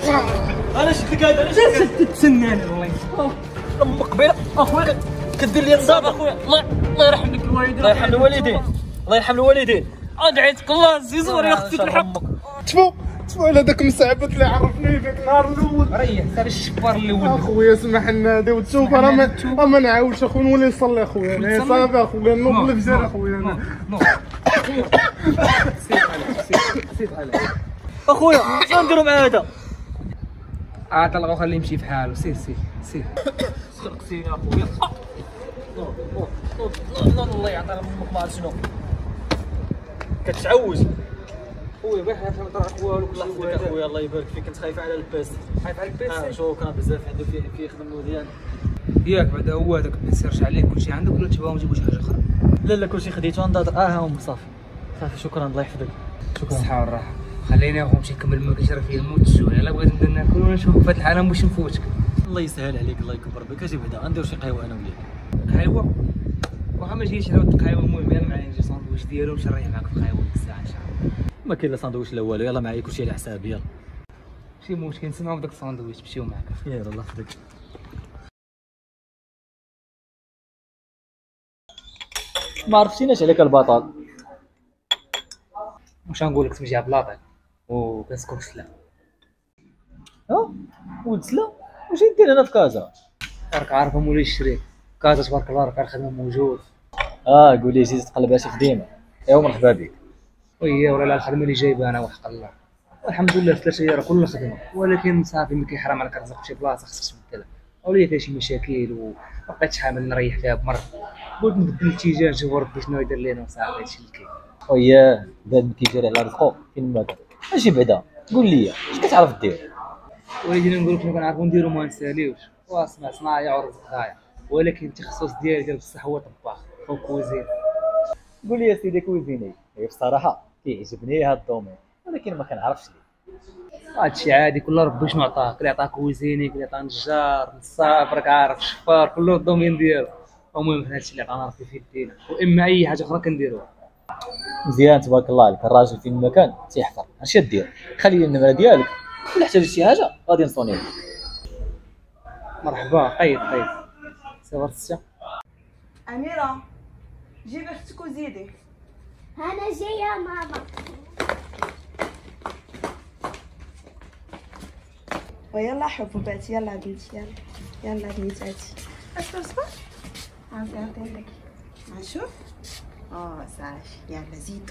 انا شفت لك هذا، علاش تتسناني الله يسلمك ام قبيله اخويا كدير لي الصاب اخويا. الله الله يرحم لك الوالدين، الله يرحم الوالدين، الله يرحم الوالدين. ادعيتك الله الزيزور يا اختي الحق. تفو تفو على داك المسعبات اللي عرفني داك النهار الاول. ريح سير الشفار الاول اخويا سمح لنا هذا وتشوف راه ما راه ما نعاودش اخويا نولي نصلي اخويا. انا صافي اخويا نوض الفجر اخويا. انا سير عليك سير عليك اخويا شنو نديرو مع هذا؟ عاد طلقو خليه يمشي في حاله. سير سير سير خلقتيني اخويا. نوض الله يعطينا امك ما عرفت شنو كتعوج خويا. باش ما طرق والو كل خويا. خويا الله يبارك فيك، كنت خايف على البيس. خايف على البيس؟ اه شوف كان بزاف عنده فيه فيه يخدم مزيان ياك. بعدا هو هذاك البيس سيرش عليه كلشي عندك ولا تبغاو نجيبو شي حاجه اخرى؟ لا لا كلشي خديته نضاطر. اه ها هم صافي صافي. شكرا الله يحفظك. شكرا. الصحه والراحه. خليني اخو نمشي نكمل ما كيشرب فيه الموت الجوع. الا بغيت نبدا ناكل ونشوفك في هاد الحاله باش نفوتك. الله يسهل عليك الله يكبر بك. اجي بعدا غندير شي قهوه انا وياك. قهوه واخا ما جيتش نعاود القهوه. المهم انا معايا نجي ساندويتش ديالو ونمشي نريح معاك في القهوه ديك الساعه ان شاء الله. ما كاين لا ساندويتش لا والو. يلاه معايا كلشي على حسابي. يلاه ماشي مشكل نسمعو بداك الساندويتش نمشيو معاك. يلاه الله يحفظك. ما عرفتيناش عليك البطل. واش غنقول لك تمشي بلاطي وكنسكر سلا. ها ولد سلا واش ندير انا في كازا؟ راك عارف مولاي الشريك كازا تبارك الله راك الخدمه موجود. اه قولي جيت تقلب على شي خديمه. ايوا مرحبا بك. وي ولا لا الخدمه اللي جايبه انا وحق الله والحمد لله ثلاث ايام كل خدمه. ولكن صافي ملي كيحرم عليك الرزق فشي بلاصه خصك تبدلها. ولي فيها شي مشاكل ومبقيتش حامل نريح فيها بمره. قلت نبدل الاتجاه نشوف ربي شنو يدير لينا وصافي هادشي اللي كاين. وياه بنادم ملي كيجري على رزقو فين ما كان. اجي بعدا قول لي اش كتعرف دير؟ وليدي نقول لك شنو كنعرفو نديرو ما نساليوش. واسمع صنايع ورزق ضايع، ولكن التخصص ديالي ديال بصح هو طباخ او كوزين. قول لي يا سيدي كوزيني. هي بصراحه كيعجبني هذا الدومين ولكن ما كنعرفش ليه. هادشي عادي كل ربي شنو عطاك. اللي عطاك كوزيني اللي عطاك نجار نصاف راك عارف شفار كله الدومين ديالو. المهم في هادشي اللي عطانا ربي في الدين واما اي حاجه اخرى كنديروها. مزيان تبارك الله عليك. الراجل فين ما كان تيحفر. اش دير؟ خلي لي النمره ديالك ولا احتاج شي حاجه غادي نصوني لك. مرحبا. طيب طيب صافي السا. أميرة جيبي اختك وزيدي. انا جايه ماما. ويلا حبوباتي يلا بنتي يلا يلا بنتاتي. اصبر اصبر عاودي عاودي لك نشوف. اه صافي يلا زيدو.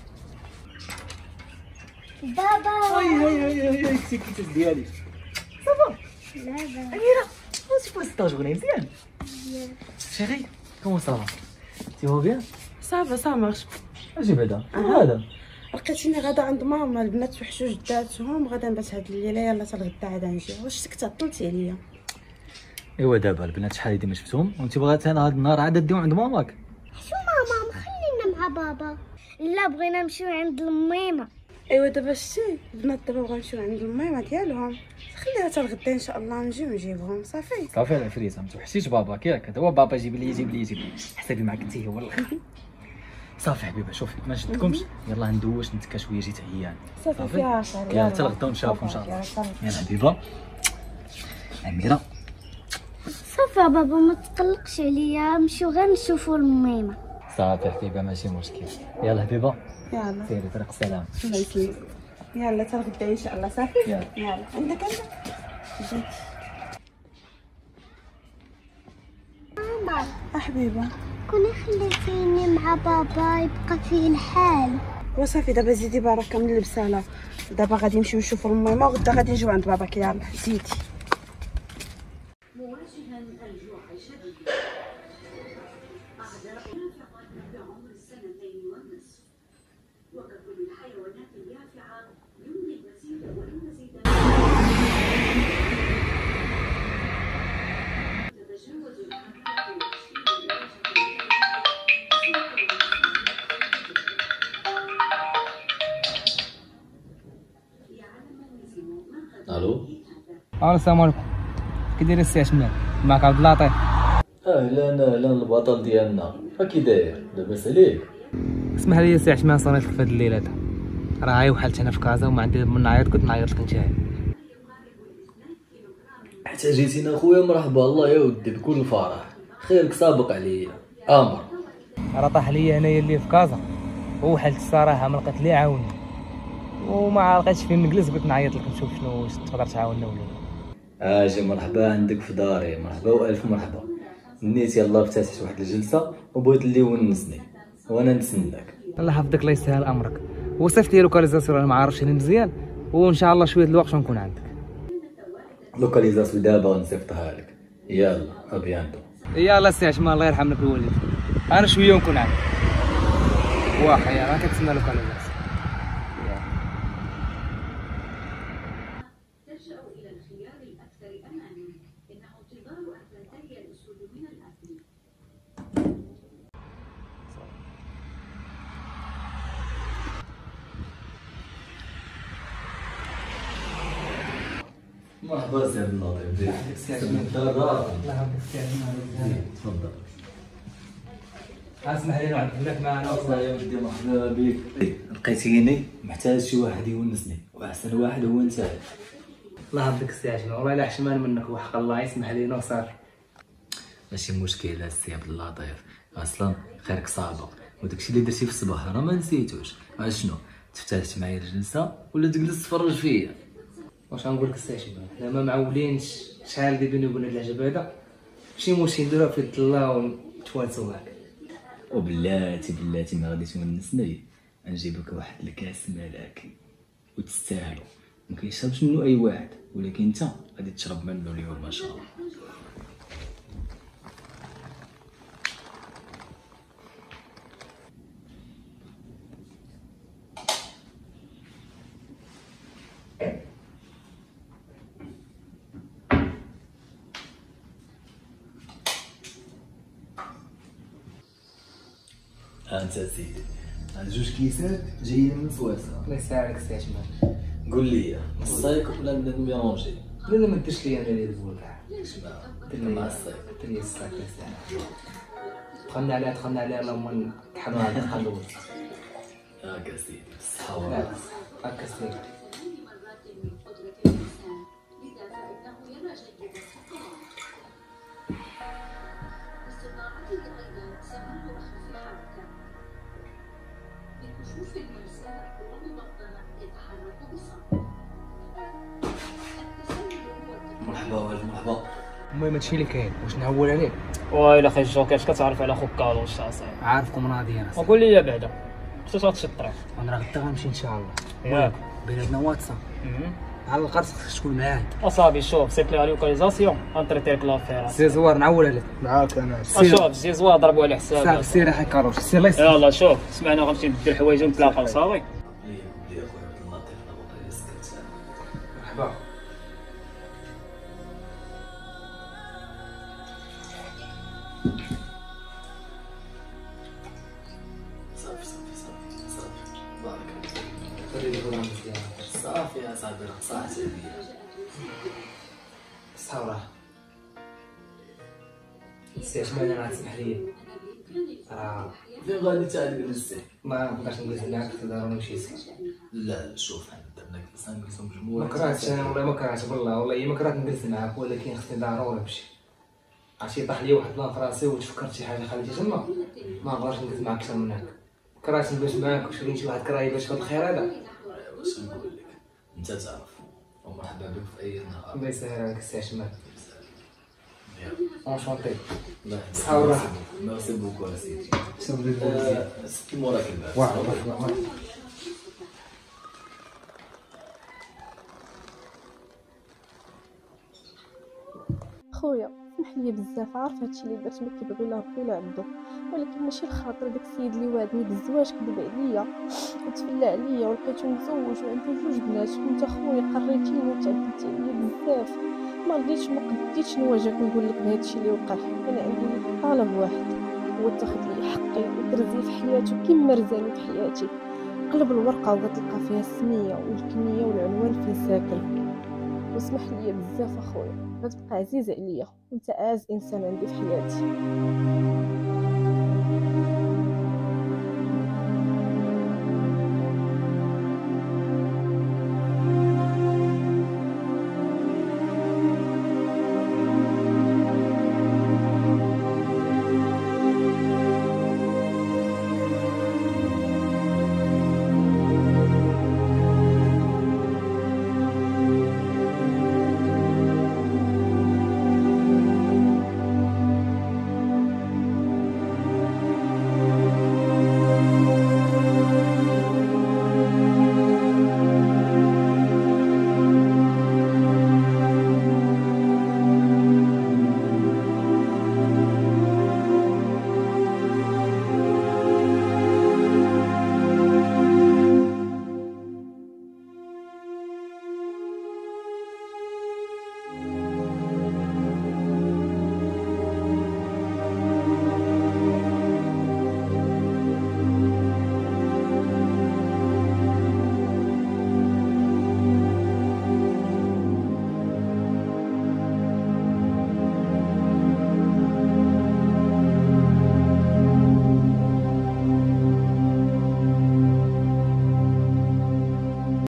بابا هاي هاي هاي هاي السكيتس ديالي صافا. لا لا أميرة واش فاش تاجوني مزيان؟ شيري كومون صافا؟ تي هو بيان؟ صافا صا مارش. اجي بعدا هذا لقيتيني غادا عند ماما البنات وحشو جداتهم غادا نبات هاد الليله يلا حتى الغدا عاد نجي. واش سكت عطلتي عليا؟ ايوا دابا البنات شحال هادي ما شفتهم وانت بغات انا هاد النهار عاد نديو عند ماماك. شو ماما خلينا مع بابا. لا بغينا نمشيو عند الميمه. ايوا دابا شتي البنات دابا بغاو يمشيو عند الميمه ديالهم. خليها حتى الغدا ان شاء الله نجيو نجيبهم صافي. صافي العفريته ما توحشيش باباك ياك. هذا هو بابا جيب لي جيب لي جيب لي حسابي معاك انت هو والله. صافي حبيبه شوفي ما شدكمش يلا ندوش نتكا شويه جيت عيان. صافي فيها خير يلا حتى الغدا ونشوفوا ان شاء الله. يلا حبيبه. أميرة صافي بابا ما تقلقش عليا نمشيو غير نشوفوا الميمه. صافي حبيبه ماشي مشكل. يلا حبيبه يلا سيري طريق السلام. الله يسلمك. يلا حتى الغدا ان شاء الله صافي. يلا يلا عندك انت جيت. ماما حبيبه كوني خليتيني مع بابا يبقى فيه الحال. وصافي دابا زيدي بركه من البساله. دابا غادي نمشيو نشوفوا الميمه وغدا غادي نجيو عند باباك. يلا زيدي. مواجها الجوع شديد أعداء نافقة عمر السنتين والنصف وككل الحيوانات اليافعة يمضي المزيد والمزيد تتجاوز الو الو السلام عليكم. كي داير السي عثمان؟ معك عبد اللطيف. اهلا اهلا البطل ديالنا كي داير لاباس عليك؟ اسمح لي السي عثمان صونيت لك في هاد الليل هذا. راه عاي وحالت انا في كازا وما عندي من نعيط كنت نعيط لك نتايا. حتى جيتينا خويا مرحبا الله يا ودي بكل فرح. خيرك سابق عليا امر. راه طاح ليا انايا اللي في كازا وحلت الصراحه ما لقيت لي عاوني وما لقيتش فين نجلس، قلت نعيط لك نشوف شنو تقدر تعاوننا ولا لا. اجي مرحبا عندك في داري، مرحبا والف مرحبا. نيت يلاه فتحت واحد الجلسه وبغيت اللي ونسني وانا نتسناك. الله يحفظك الله يسهل امرك. وصيفط لي لوكاليزاسيون انا ما عارفش انا مزيان وان شاء الله شويه الوقت غنكون عندك. لوكاليزاسيون دابا غنصيفطها لك. يلا ابيانتو. يلا سي عشمان الله يرحم لك الوالد، انا شويه ونكون عندك. واخا يا راه كتسنى لوكاليزاسيون. تلجأ إلى الخيار الأكثر أمانا، إنه انتظار أن تنتهي الأسود من الأكل. مرحبا سي عبد اللطيف. تفضل. اسمح لي نقعد هناك معنا. الله يا ودي مرحبا بك. لقيتيني محتاج شي واحد يونسني واحسن واحد هو انت. الله يحفظك السي عشمان والله الا حشمان منك وحق الله يسمح لينا وصافي. ماشي مشكل السي عبد اللطيف، اصلا خيرك سابق وداكشي اللي درتي في الصباح راه ما نسيتوش. شنو تفتحت معايا الجلسه ولا تجلس تفرج فيا؟ واش غنقول لك السي عشمان، حنا ما معولينش شحال دي بيني وبين هاد العجب هذا، شي مشكل نديروها في الله ونتوانسوا معاك. وبلاتي بلاتي ما غادي تونسني، غنجيب لك واحد الكاس ملاكي وتستاهلو، ما كيشربش منه اي واحد ولكن انت غادي تشرب منه اليوم ما شاء الله. انت سيدي هاد جوج كيسات جايين من سويسرا. الله يسهلك السي عشمان. قول لي الصيك ولا نبدا نميرونجي؟ لا ما ديرش ليا انا اللي البول كاع. شمع دير لي مع الصيك. دير لي الصيك الله يسهلك. دخلنا عليها دخلنا عليها اللهم نتحضر على الدقه الاولى. هاكا سيدي بالصحة لا هاكا سيدي. مرحبا والف مرحبا. المهم هادشي اللي كاين واش نهول عليك؟ ويلا خي الجوكر اش كتعرف على خوك كالوش اصاحبي؟ عارفكم راضي انا. وقول لي بعدا باش غتمشي الطريق؟ انا راه غدا غنمشي ان شاء الله. ياك بيناتنا واتساب على القرص خصك تكون معايا. اصاحبي شوف سيت لي لوكاليزاسيون غنطريتي لك لافير. سي زوار نعول عليك. معاك انا. شوف سي زوار ضربوا على حسابي. صافي سير حي كاروش سير الله يسلمك. يلا شوف سمعنا غنمشي ندير حوايج ونتلاقاو صافي. مرحبا. صافي صافي صافي صافي بارك الله. صافي يا صاحبي صحتي ليا. الصحة وراه. السي عشمان انا تسمح لي راه فين غادي تجلس؟ ما نقدرش نجلس معاك في الدار ونمشي سكت. لا شوف حنا درنا جلسه نجلسو مجموعه. ما كرهتش انا والله ما كرهتش بالله والله ما كرهت نجلس معاك ولكن خصني ضروري نمشي. عرفتي طاح لي واحد بلان في راسي وتفكرت شي حاجه خليتي تما ما نقدرش نجلس معاك اكثر من هكا. كرهت نجلس معاك وشريت شي واحد كراهي باش هاد الخير هذا. واش نقول لك انت تعرف ومرحبا بك في اي نهار. الله يسهل عليك السي عشمان. انشونتي. صحة وراحة. ميرسي بوكو اسيدي. سكي موراك الباب. واحد واحد واحد. خويا سمح لي بزاف، عارفه هادشي اللي درت ما كيبغي لا ربي لا عبدو، ولكن ماشي الخاطر داك السيد اللي وعدني بالزواج كذب عليا وتفلى عليا ولقيتو مزوج وعنده جوج بنات، وانت خويا قريتيني وتعدلتي عليا بزاف، ما رضيتش ما قديتش نواجهك نقول لك بهادشي اللي وقع. انا عندي لك طلب واحد هو تاخذ لي حقي وترزي في حياته كيما رزاني في حياتي. قلب الورقه وغتلقى فيها السميه والكنيه والعنوان فين ساكن، واسمح لي بزاف اخويا غتبقى عزيزه عليا وانت اعز انسان عندي في حياتي.